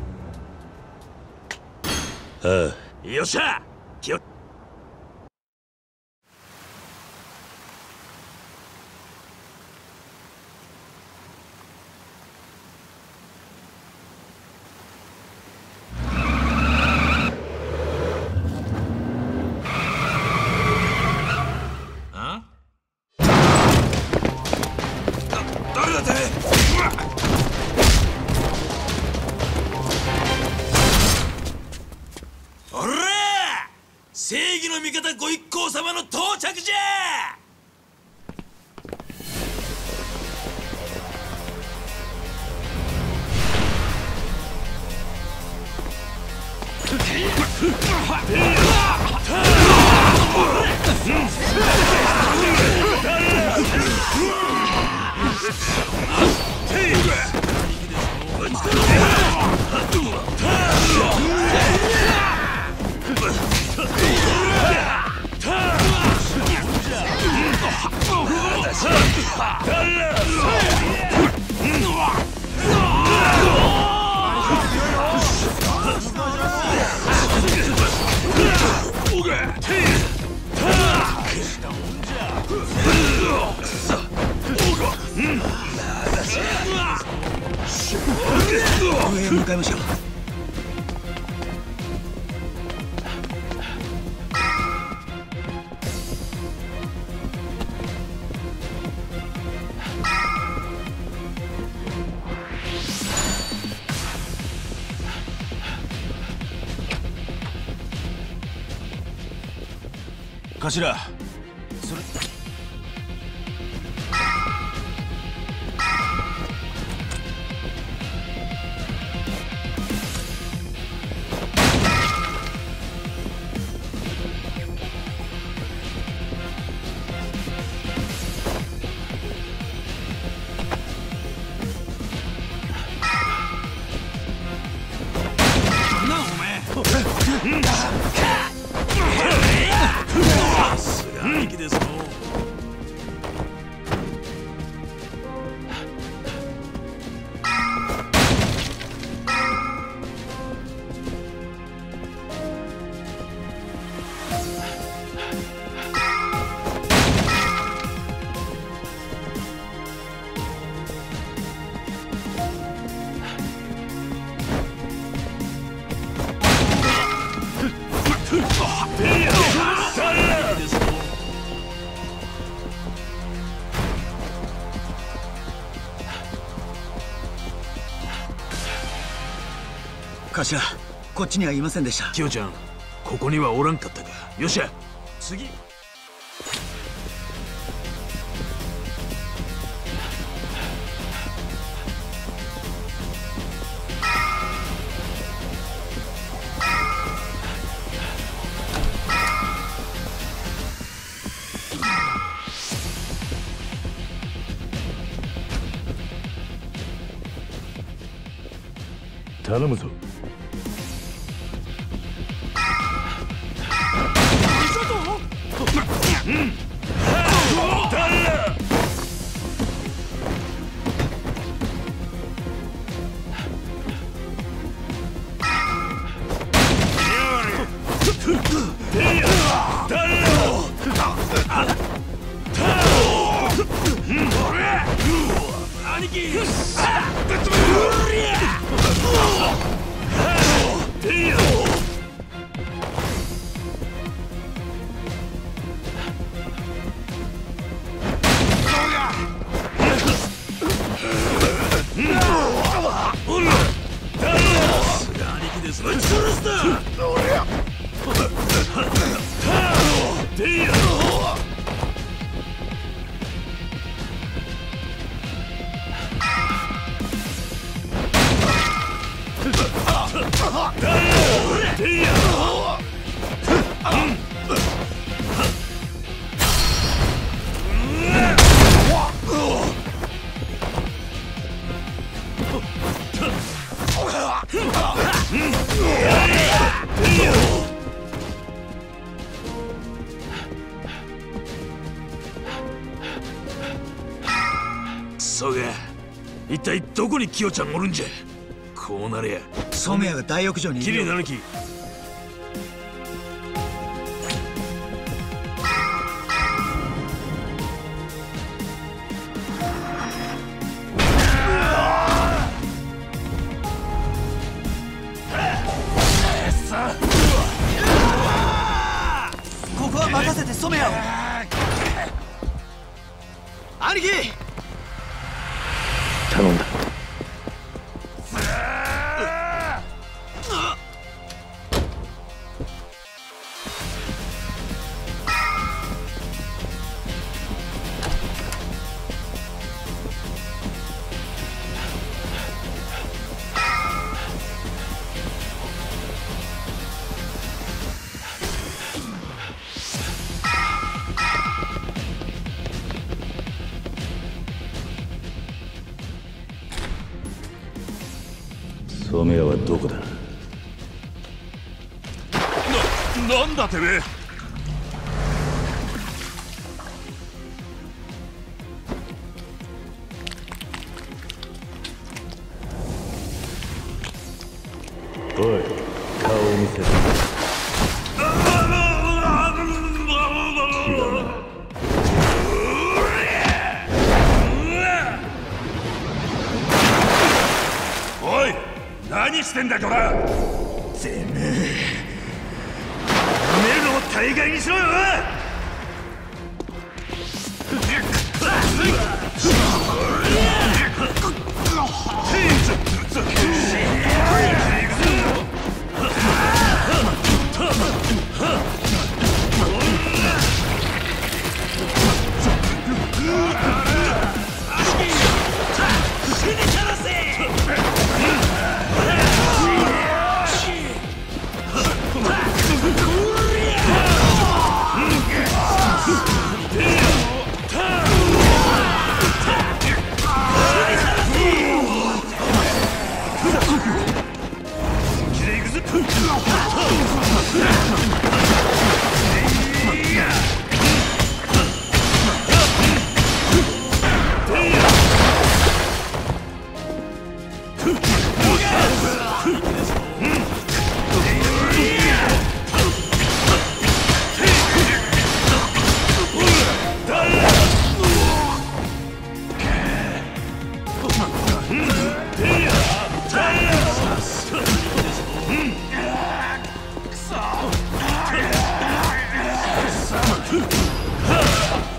ああ、よっしゃ。誰だって。おら！正義の味方ご一行様の到着じゃ！ 上へ向かいましょう。 頭、それ。 なんお前。 頭、こっちにはいませんでした。 キヨちゃん、ここにはおらんかったか。よっしゃ、次。 頼むぞ。 兄貴、そうが、一体どこにキヨちゃんおるんじゃ。こうなりゃ染谷が大浴場にいるよ。 キリナヌキ、 ここは任せて染谷を。兄貴、 頼んだ。 染谷はどこだ。 なんだてめえ。 おい、顔を見せろ。 おい、何してんだこら。 てめえのを大概にしろよ。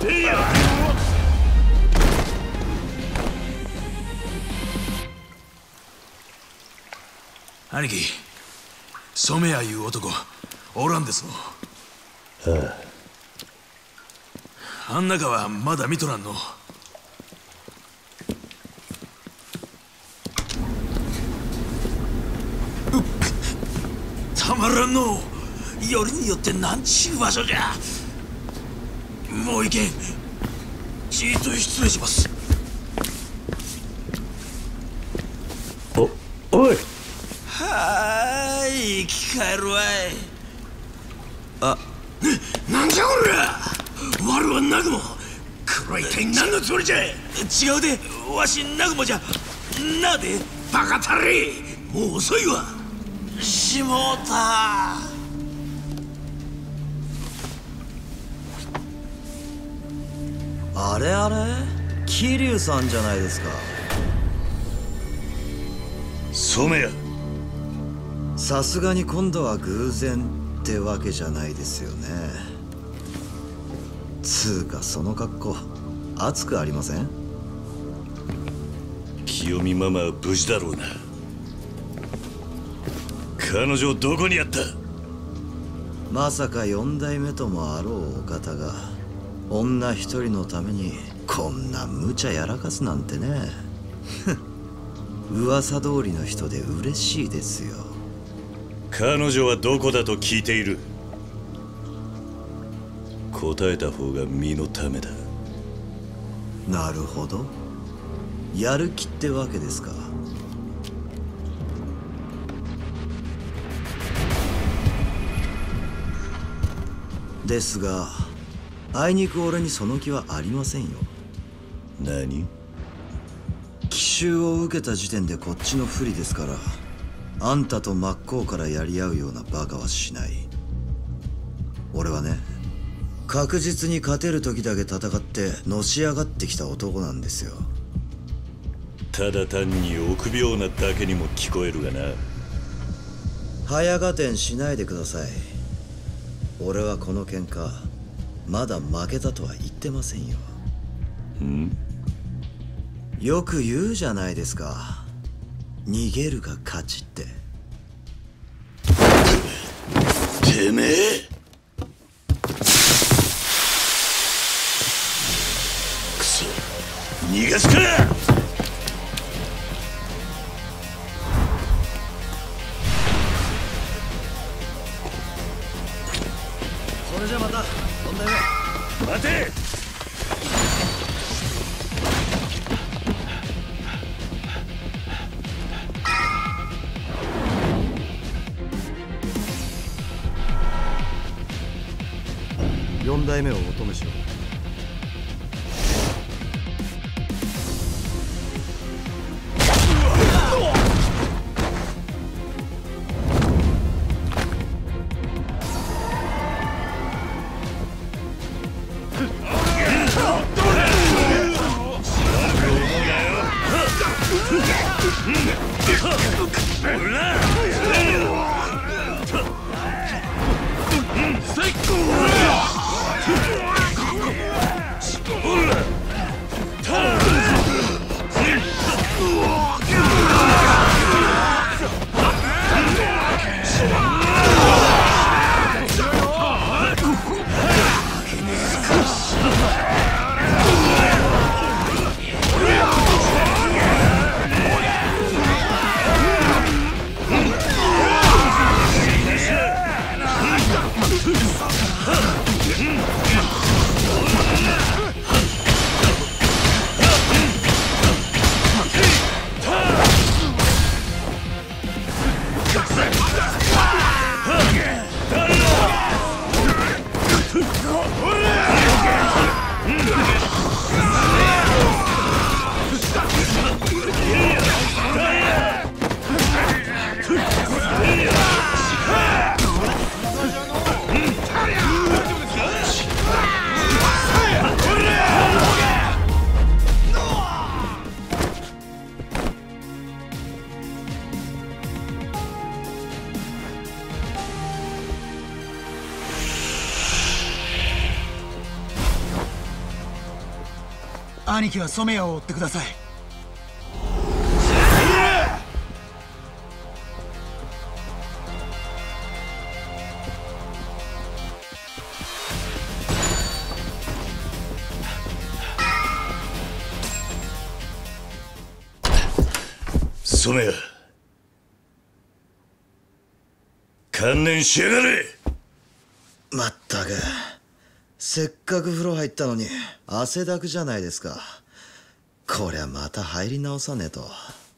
ってんや。兄貴、染谷いう男おらんですの。 ああん中はまだ見とらんの。たまらんの。よりによってなんちゅう場所じゃ。もういけん。じーっと失礼します。 おい。 はーい、生き返るわい。あ、なんじゃこりゃ。我はナグモ。これは一体何のつもりじゃ。違うで、わしナグモじゃな。でバカたれ。もう遅いわ。しもうた。 あれあれ、桐生さんじゃないですか。 染谷。 さすがに今度は偶然ってわけじゃないですよね。つうかその格好熱くありません？ 清美ママは無事だろうな。彼女をどこにやった？ まさか4代目ともあろうお方が女一人のためにこんな無茶やらかすなんてね。噂通りの人で嬉しいですよ。 彼女はどこだと聞いている。答えた方が身のためだ。 なるほど、やる気ってわけですか。ですがあいにく俺にその気はありませんよ。 何？ 奇襲を受けた時点でこっちの不利ですから、あんたと真っ向からやり合うようなバカはしない。俺はね、確実に勝てる時だけ戦ってのし上がってきた男なんですよ。 ただ単に臆病なだけにも聞こえるがな。 早合点しないでください。俺はこの喧嘩まだ負けたとは言ってませんよ。 ん？ よく言うじゃないですか、逃げるが勝ちって。 てめえ、くそ、逃がすか。 それじゃまた問題は。 待て。 4代目をお止めしろ。 兄貴は染谷を追ってください。 染谷、観念しやがれ。 まったく、せっかく風呂入ったのに汗だくじゃないですか。こりゃまた入り直さねえと。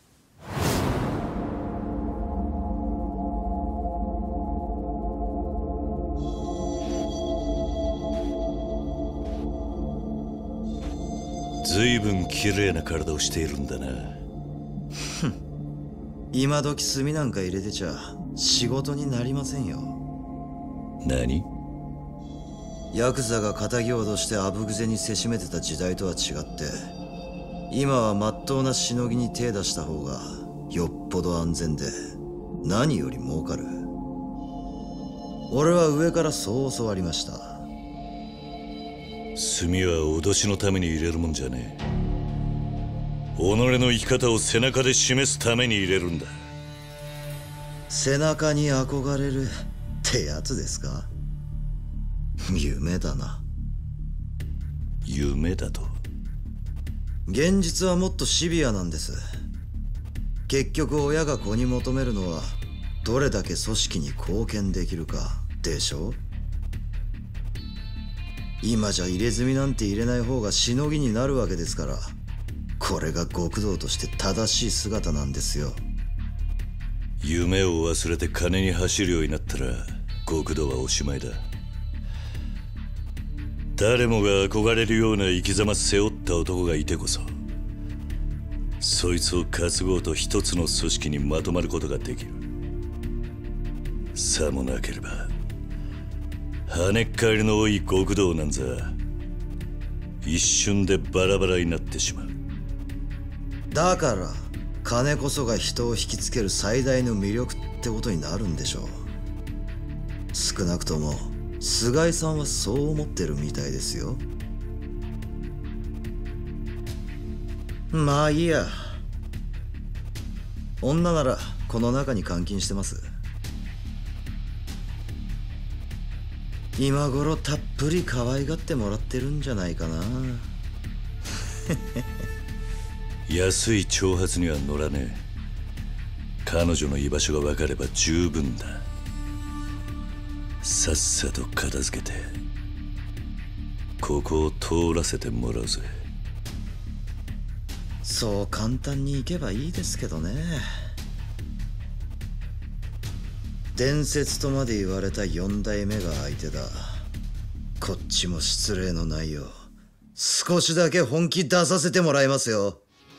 ずいぶん綺麗な体をしているんだな。 今時炭なんか入れてちゃ仕事になりませんよ。 何？ ヤクザが仇を脅してあぶぐぜにせしめてた時代とは違って、今はまっとうなしのぎに手出した方がよっぽど安全で何より儲かる。俺は上からそう教わりました。 炭は脅しのために入れるもんじゃねえ。己の生き方を背中で示すために入れるんだ。 背中に憧れるってやつですか？夢だな。 夢だと？ 現実はもっとシビアなんです。結局親が子に求めるのはどれだけ組織に貢献できるかでしょ。今じゃ入れ墨なんて入れない方がしのぎになるわけですから、これが極道として正しい姿なんですよ。 夢を忘れて金に走るようになったら極道はおしまいだ。誰もが憧れるような生き様背負った男がいてこそ、そいつを担ごうと一つの組織にまとまることができる。さもなければ跳ねっ返りの多い極道なんざ一瞬でバラバラになってしまう。 だから金こそが人を引きつける最大の魅力ってことになるんでしょう。少なくとも菅井さんはそう思ってるみたいですよ。まあいいや。女ならこの中に監禁してます。今頃たっぷり可愛がってもらってるんじゃないかな。 安い挑発には乗らねえ。彼女の居場所が分かれば十分だ。さっさと片付けてここを通らせてもらうぜ。 そう簡単に行けばいいですけどね。伝説とまで言われた4代目が相手だ。こっちも失礼のないよう少しだけ本気出させてもらいますよ。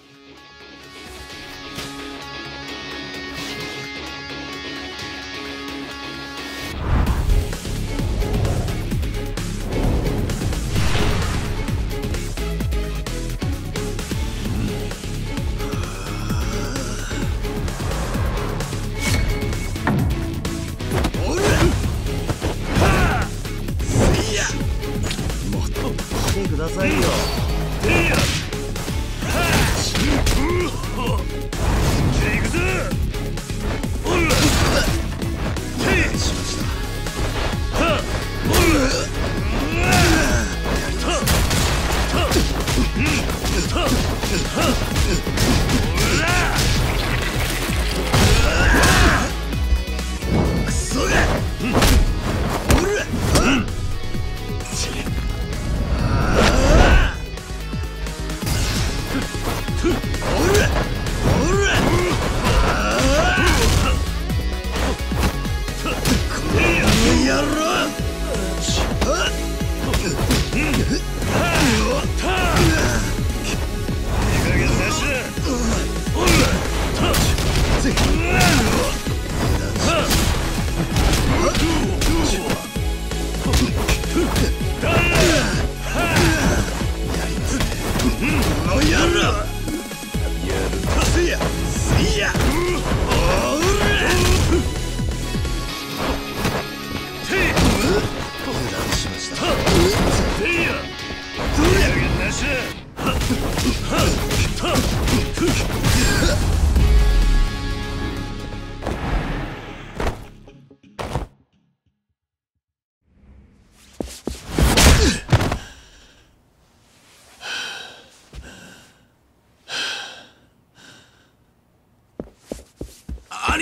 くださいよ。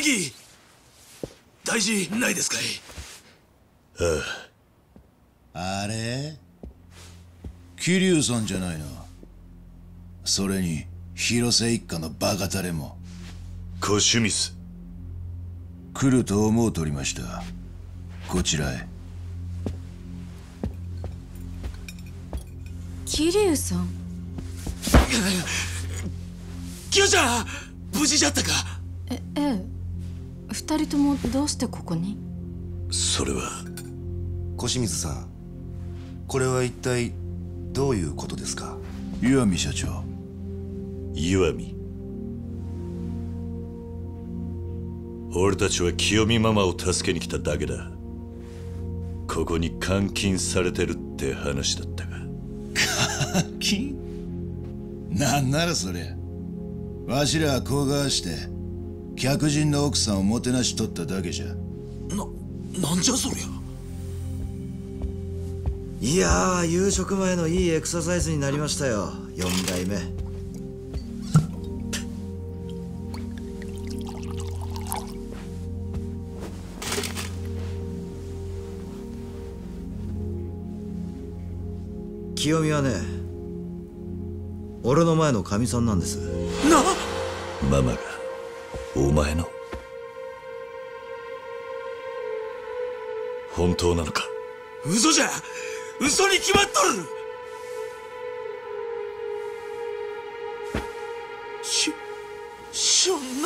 兄貴、大事ないですかい？ あれ桐生さんじゃないの。それに広瀬一家のバカタレも。 小清水来ると思うとりました。こちらへ。 桐生さん。 清ちゃん、無事じゃったか？ ええ、二人ともどうしてここに？ それは小清水さん、これは一体どういうことですか？ 岩見社長。 岩見、俺たちは清美ママを助けに来ただけだ。ここに監禁されてるって話だったが。 監禁？なんならそれ、わしらはこうがわして客人の奥さんをもてなしとっただけじゃ。 なんじゃそりゃ。 いやー、夕食前のいいエクササイズになりましたよ、4代目。清美はね、俺の前のかみさんなんです。 ママがお前の？本当なのか？ 嘘じゃ、嘘に決まっとる。そんな。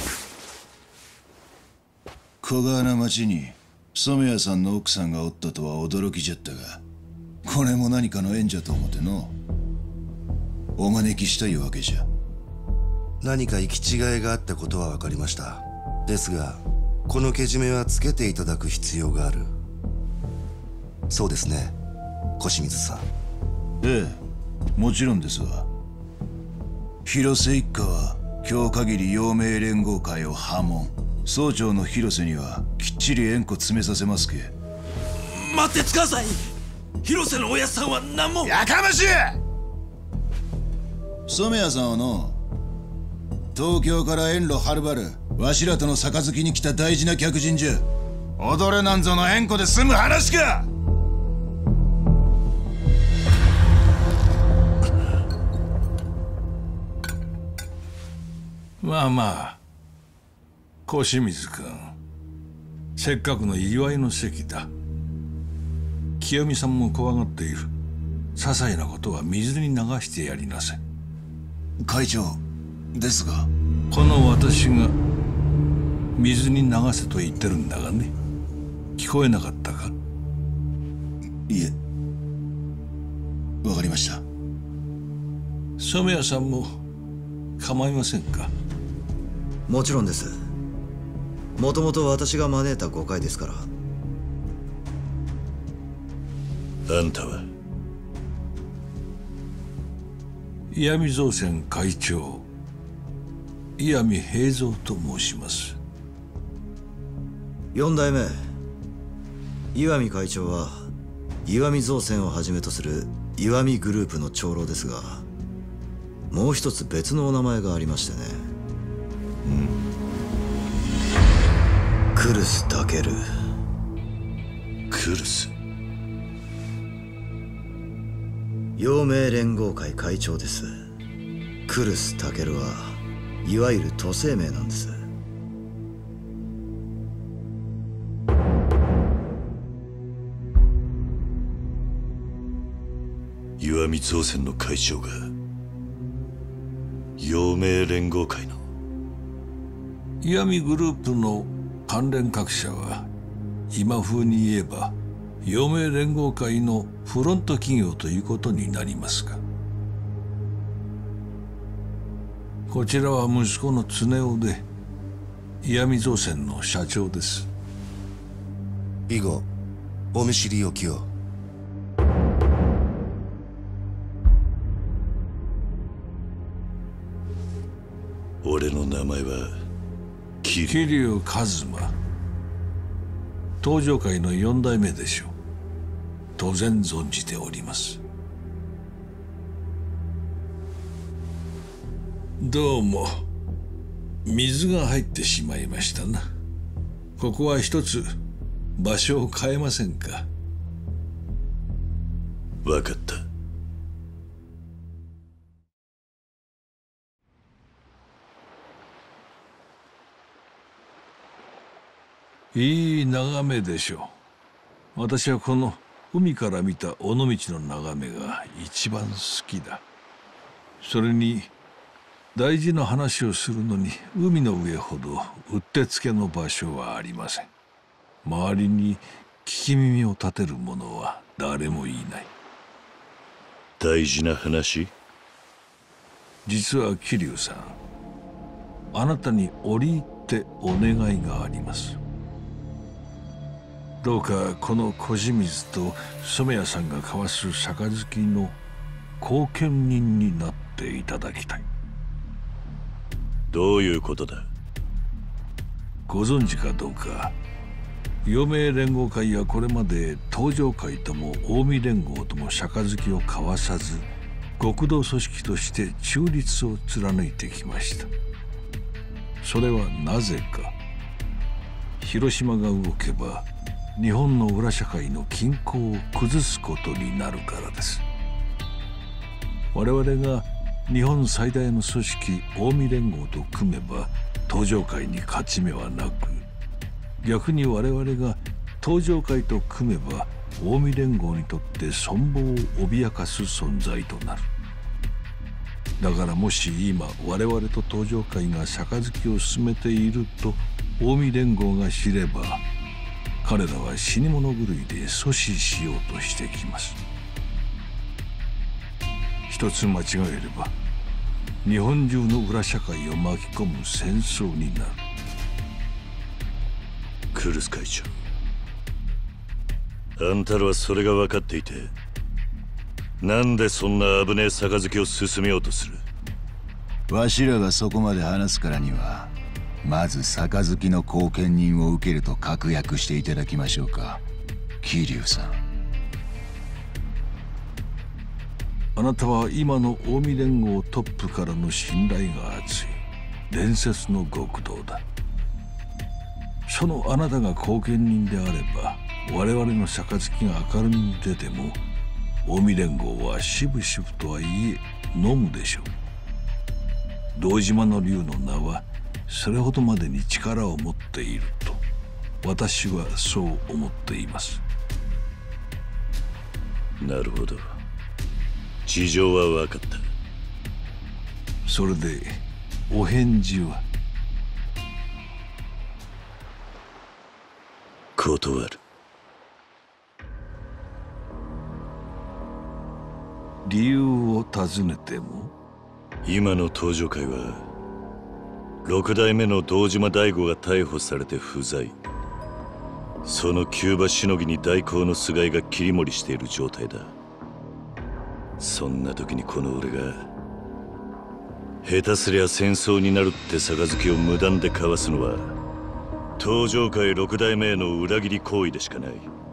小川な町に染谷さんの奥さんがおったとは驚きじゃったが、これも何かの縁じゃと思ってのお招きしたいわけじゃ。 何か行き違いがあったことは分かりました。ですがこのけじめはつけていただく必要がある。そうですね、小清水さん。 ええ、もちろんですわ。広瀬一家は今日限り陽明連合会を破門。総長の広瀬にはきっちり縁故詰めさせますけ。 待ってつかさい。広瀬のおやっさんは何も。 やかましい。染谷さんはの、東京から遠路はるばるわしらとの杯に来た大事な客人じゃ。踊れなんぞの縁故で済む話か。 まあまあ、小清水君、せっかくの祝いの席だ。清美さんも怖がっている。些細なことは水に流してやりなさい。 会長ですが。 この私が水に流せと言ってるんだがね。聞こえなかったか？ いえ、わかりました。 染谷さんも構いませんか？ もちろんです。もともと私が招いた誤解ですから。 あんたは？ 石見造船会長石見平三と申します。 4代目石見会長は石見造船をはじめとする石見グループの長老ですが、もう一つ別のお名前がありましてね。クルスタケル。 クルス？ 陽明連合会会長です。クルスタケルはいわゆる都政名なんです。 石見造船の会長が陽明連合会の？ 石見グループの関連各社は今風に言えば陽明連合会のフロント企業ということになりますが、こちらは息子の常雄で石見造船の社長です。 以後お見知りおきを。 俺の名前は桐生一馬。東上会の4代目でしょう。当然存じております。どうも水が入ってしまいましたな。ここは一つ場所を変えませんか？ 分かった。 いい眺めでしょう。私はこの海から見た尾道の眺めが一番好きだ。それに大事な話をするのに海の上ほどうってつけの場所はありません。周りに聞き耳を立てる者は誰もいない。 大事な話？ 実は桐生さん、あなたに折り入ってお願いがあります。どうかこの小清水と染谷さんが交わす杯の後見人になっていただきたい。 どういうことだ？ ご存知かどうか、陽明連合会はこれまで東上会とも近江連合とも杯を交わさず、極道組織として中立を貫いてきました。それはなぜか。広島が動けば日本の裏社会の均衡を崩すことになるからです。我々が日本最大の組織近江連合と組めば東上会に勝ち目はなく、逆に我々が東上会と組めば近江連合にとって存亡を脅かす存在となる。だからもし今我々と東上会が杯を進めていると近江連合が知れば、彼らは死に物狂いで阻止しようとしてきます。一つ間違えれば日本中の裏社会を巻き込む戦争になる。 クルス会長、あんたらはそれが分かっていて、なんでそんな危ねえ杯を進めようとする？ わしらがそこまで話すからには、まず杯の後見人を受けると確約していただきましょうか、桐生さん。 あなたは今の近江連合トップからの信頼が厚い伝説の極道だ。そのあなたが後見人であれば、我々の杯が明るみに出ても近江連合はしぶしぶとはいえ飲むでしょう。堂島の竜の名はそれほどまでに力を持っていると私はそう思っています。 なるほど、事情は分かった。 それでお返事は？ 断る。 理由を尋ねても？ 今の東上会は6代目の堂島大吾が逮捕されて不在。そのキューバしのぎに代行の菅井が切り盛りしている状態だ。そんな時にこの俺が下手すりゃ戦争になるって杯を無断で交わすのは東上会6代目への裏切り行為でしかない。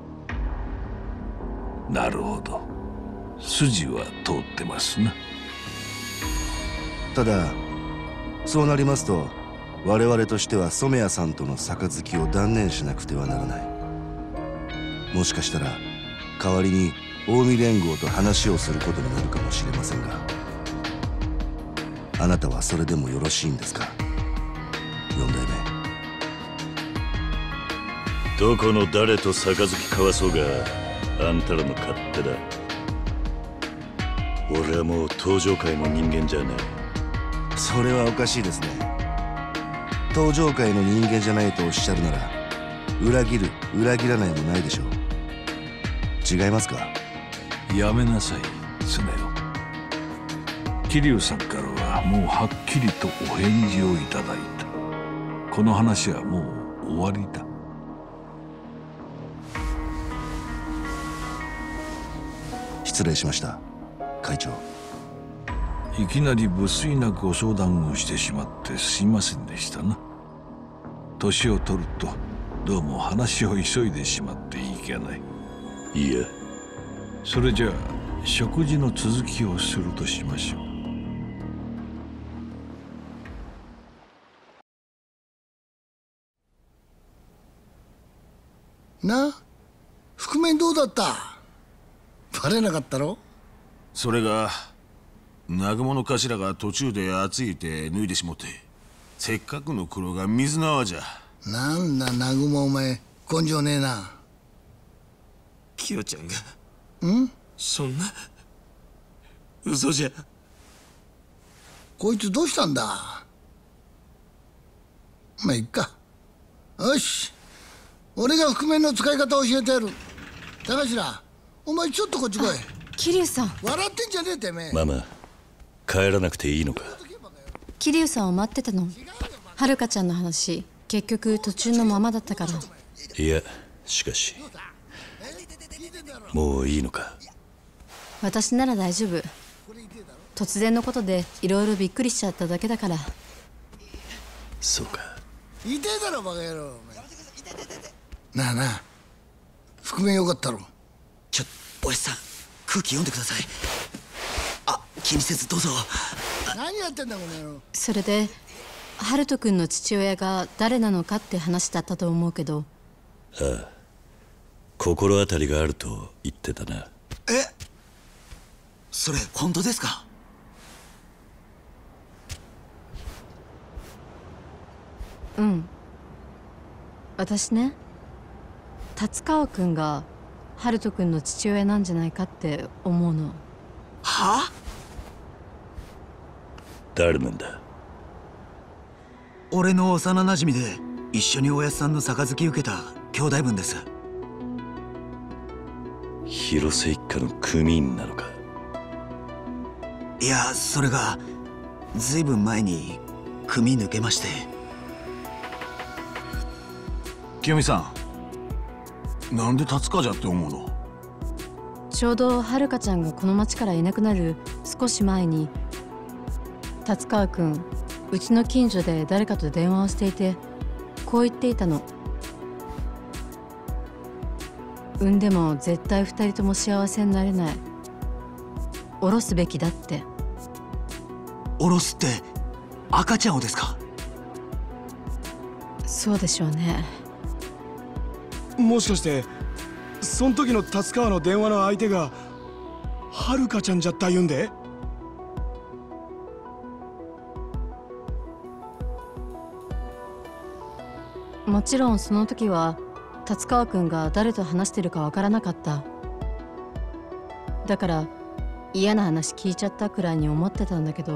なるほど、筋は通ってますな。 ただそうなりますと我々としては染谷さんとの杯を断念しなくてはならない。もしかしたら代わりに近江連合と話をすることになるかもしれませんが、あなたはそれでもよろしいんですか、4代目。 どこの誰と杯交わそうがあんたらの勝手だ。俺はもう東上会の人間じゃない。 それはおかしいですね。東上会の人間じゃないとおっしゃるなら、裏切る裏切らないもないでしょう。違いますか？ やめなさい、常よ。桐生さんからはもうはっきりとお返事をいただいた。この話はもう終わりだ。 失礼しました、会長。 いきなり無粋なご相談をしてしまってすいませんでしたな。年を取るとどうも話を急いでしまっていけない。 いや、 それじゃあ食事の続きをするとしましょう。 な、覆面どうだった？バレなかったろ？ それが南雲の頭が途中で暑いて脱いでしもって、せっかくの黒が水の泡じゃ。 なんだ南雲、お前根性ねえな。 キヨちゃんがそんな嘘じゃ。 こいつどうしたんだ？まあいっか。よし、俺が覆面の使い方を教えてやる。高頭、お前ちょっとこっち来い。 桐生さん、 笑ってんじゃねえてめえ。 ママ、帰らなくていいのか？ 桐生さんを待ってたの。遥ちゃんの話、結局途中のままだったから。 いや、しかしもういいのか？ 私なら大丈夫。突然のことでいろいろびっくりしちゃっただけだから。 そうか。 痛えだろバカ野郎。なあなあ、覆面よかったろ。 おやっさん、空気読んでください。あ、気にせずどうぞ。 何やってんだこの野郎。 それで春人君の父親が誰なのかって話だったと思うけど。 ああ、心当たりがあると言ってたな。 それ本当ですか？ うん。私ね、達川君が春人君の父親なんじゃないかって思うの。 はあ？ 誰なんだ？ 俺の幼なじみで一緒におやっさんの杯受けた兄弟分です。 広瀬一家の組員なのか？ いや、それがずいぶん前に組抜けまして。 清美さん、なんで達川じゃって思うの？ ちょうど遥ちゃんがこの町からいなくなる少し前に、達川君うちの近所で誰かと電話をしていて、こう言っていたの。産んでも絶対2人とも幸せになれない、下ろすべきだって。 下ろすって赤ちゃんをですか？ そうでしょうね。 もしかしてそん時の達川の電話の相手が遥ちゃんじゃった言うんで？ もちろんその時は達川君が誰と話してるかわからなかった。だから嫌な話聞いちゃったくらいに思ってたんだけど、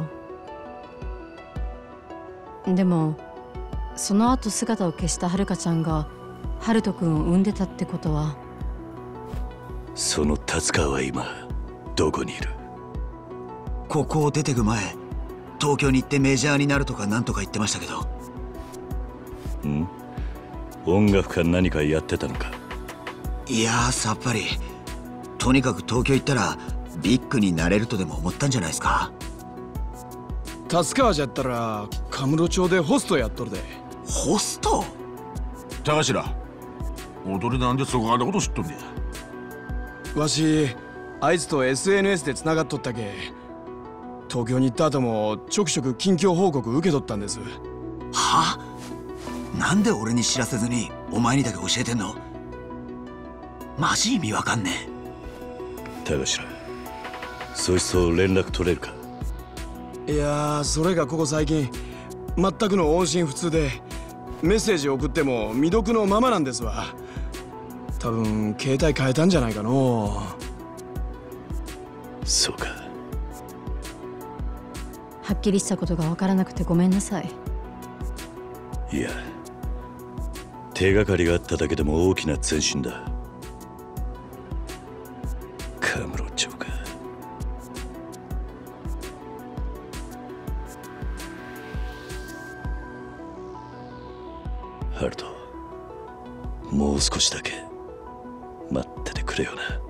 でもその後姿を消した遥ちゃんが春人君を産んでたってことは。 その達川は今どこにいる？ ここを出てく前、東京に行ってメジャーになるとかなんとか言ってましたけど。 ん？音楽か何かやってたのか？ いやー、さっぱり。とにかく東京行ったらビッグになれるとでも思ったんじゃないですか？ 達川じゃったらカムロ町でホストやっとるで。 ホスト？ 高頭、踊りなんでそこあんなこと知っとんねや。わしあいつと SNS でつながっとったけ、東京に行った後もちょくちょく近況報告受けとったんです。 は？なんで俺に知らせずにお前にだけ教えてんの？マジ意味わかんねえ。高頭、そいつと連絡取れるか？ いやー、それがここ最近全くの音信不通で、メッセージ送っても未読のままなんですわ。多分携帯変えたんじゃないかの。 そうか。 はっきりしたことが分からなくてごめんなさい。 いや、手がかりがあっただけでも大きな前進だ。カムロ町か。ハルト、もう少しだけ待っててくれよな。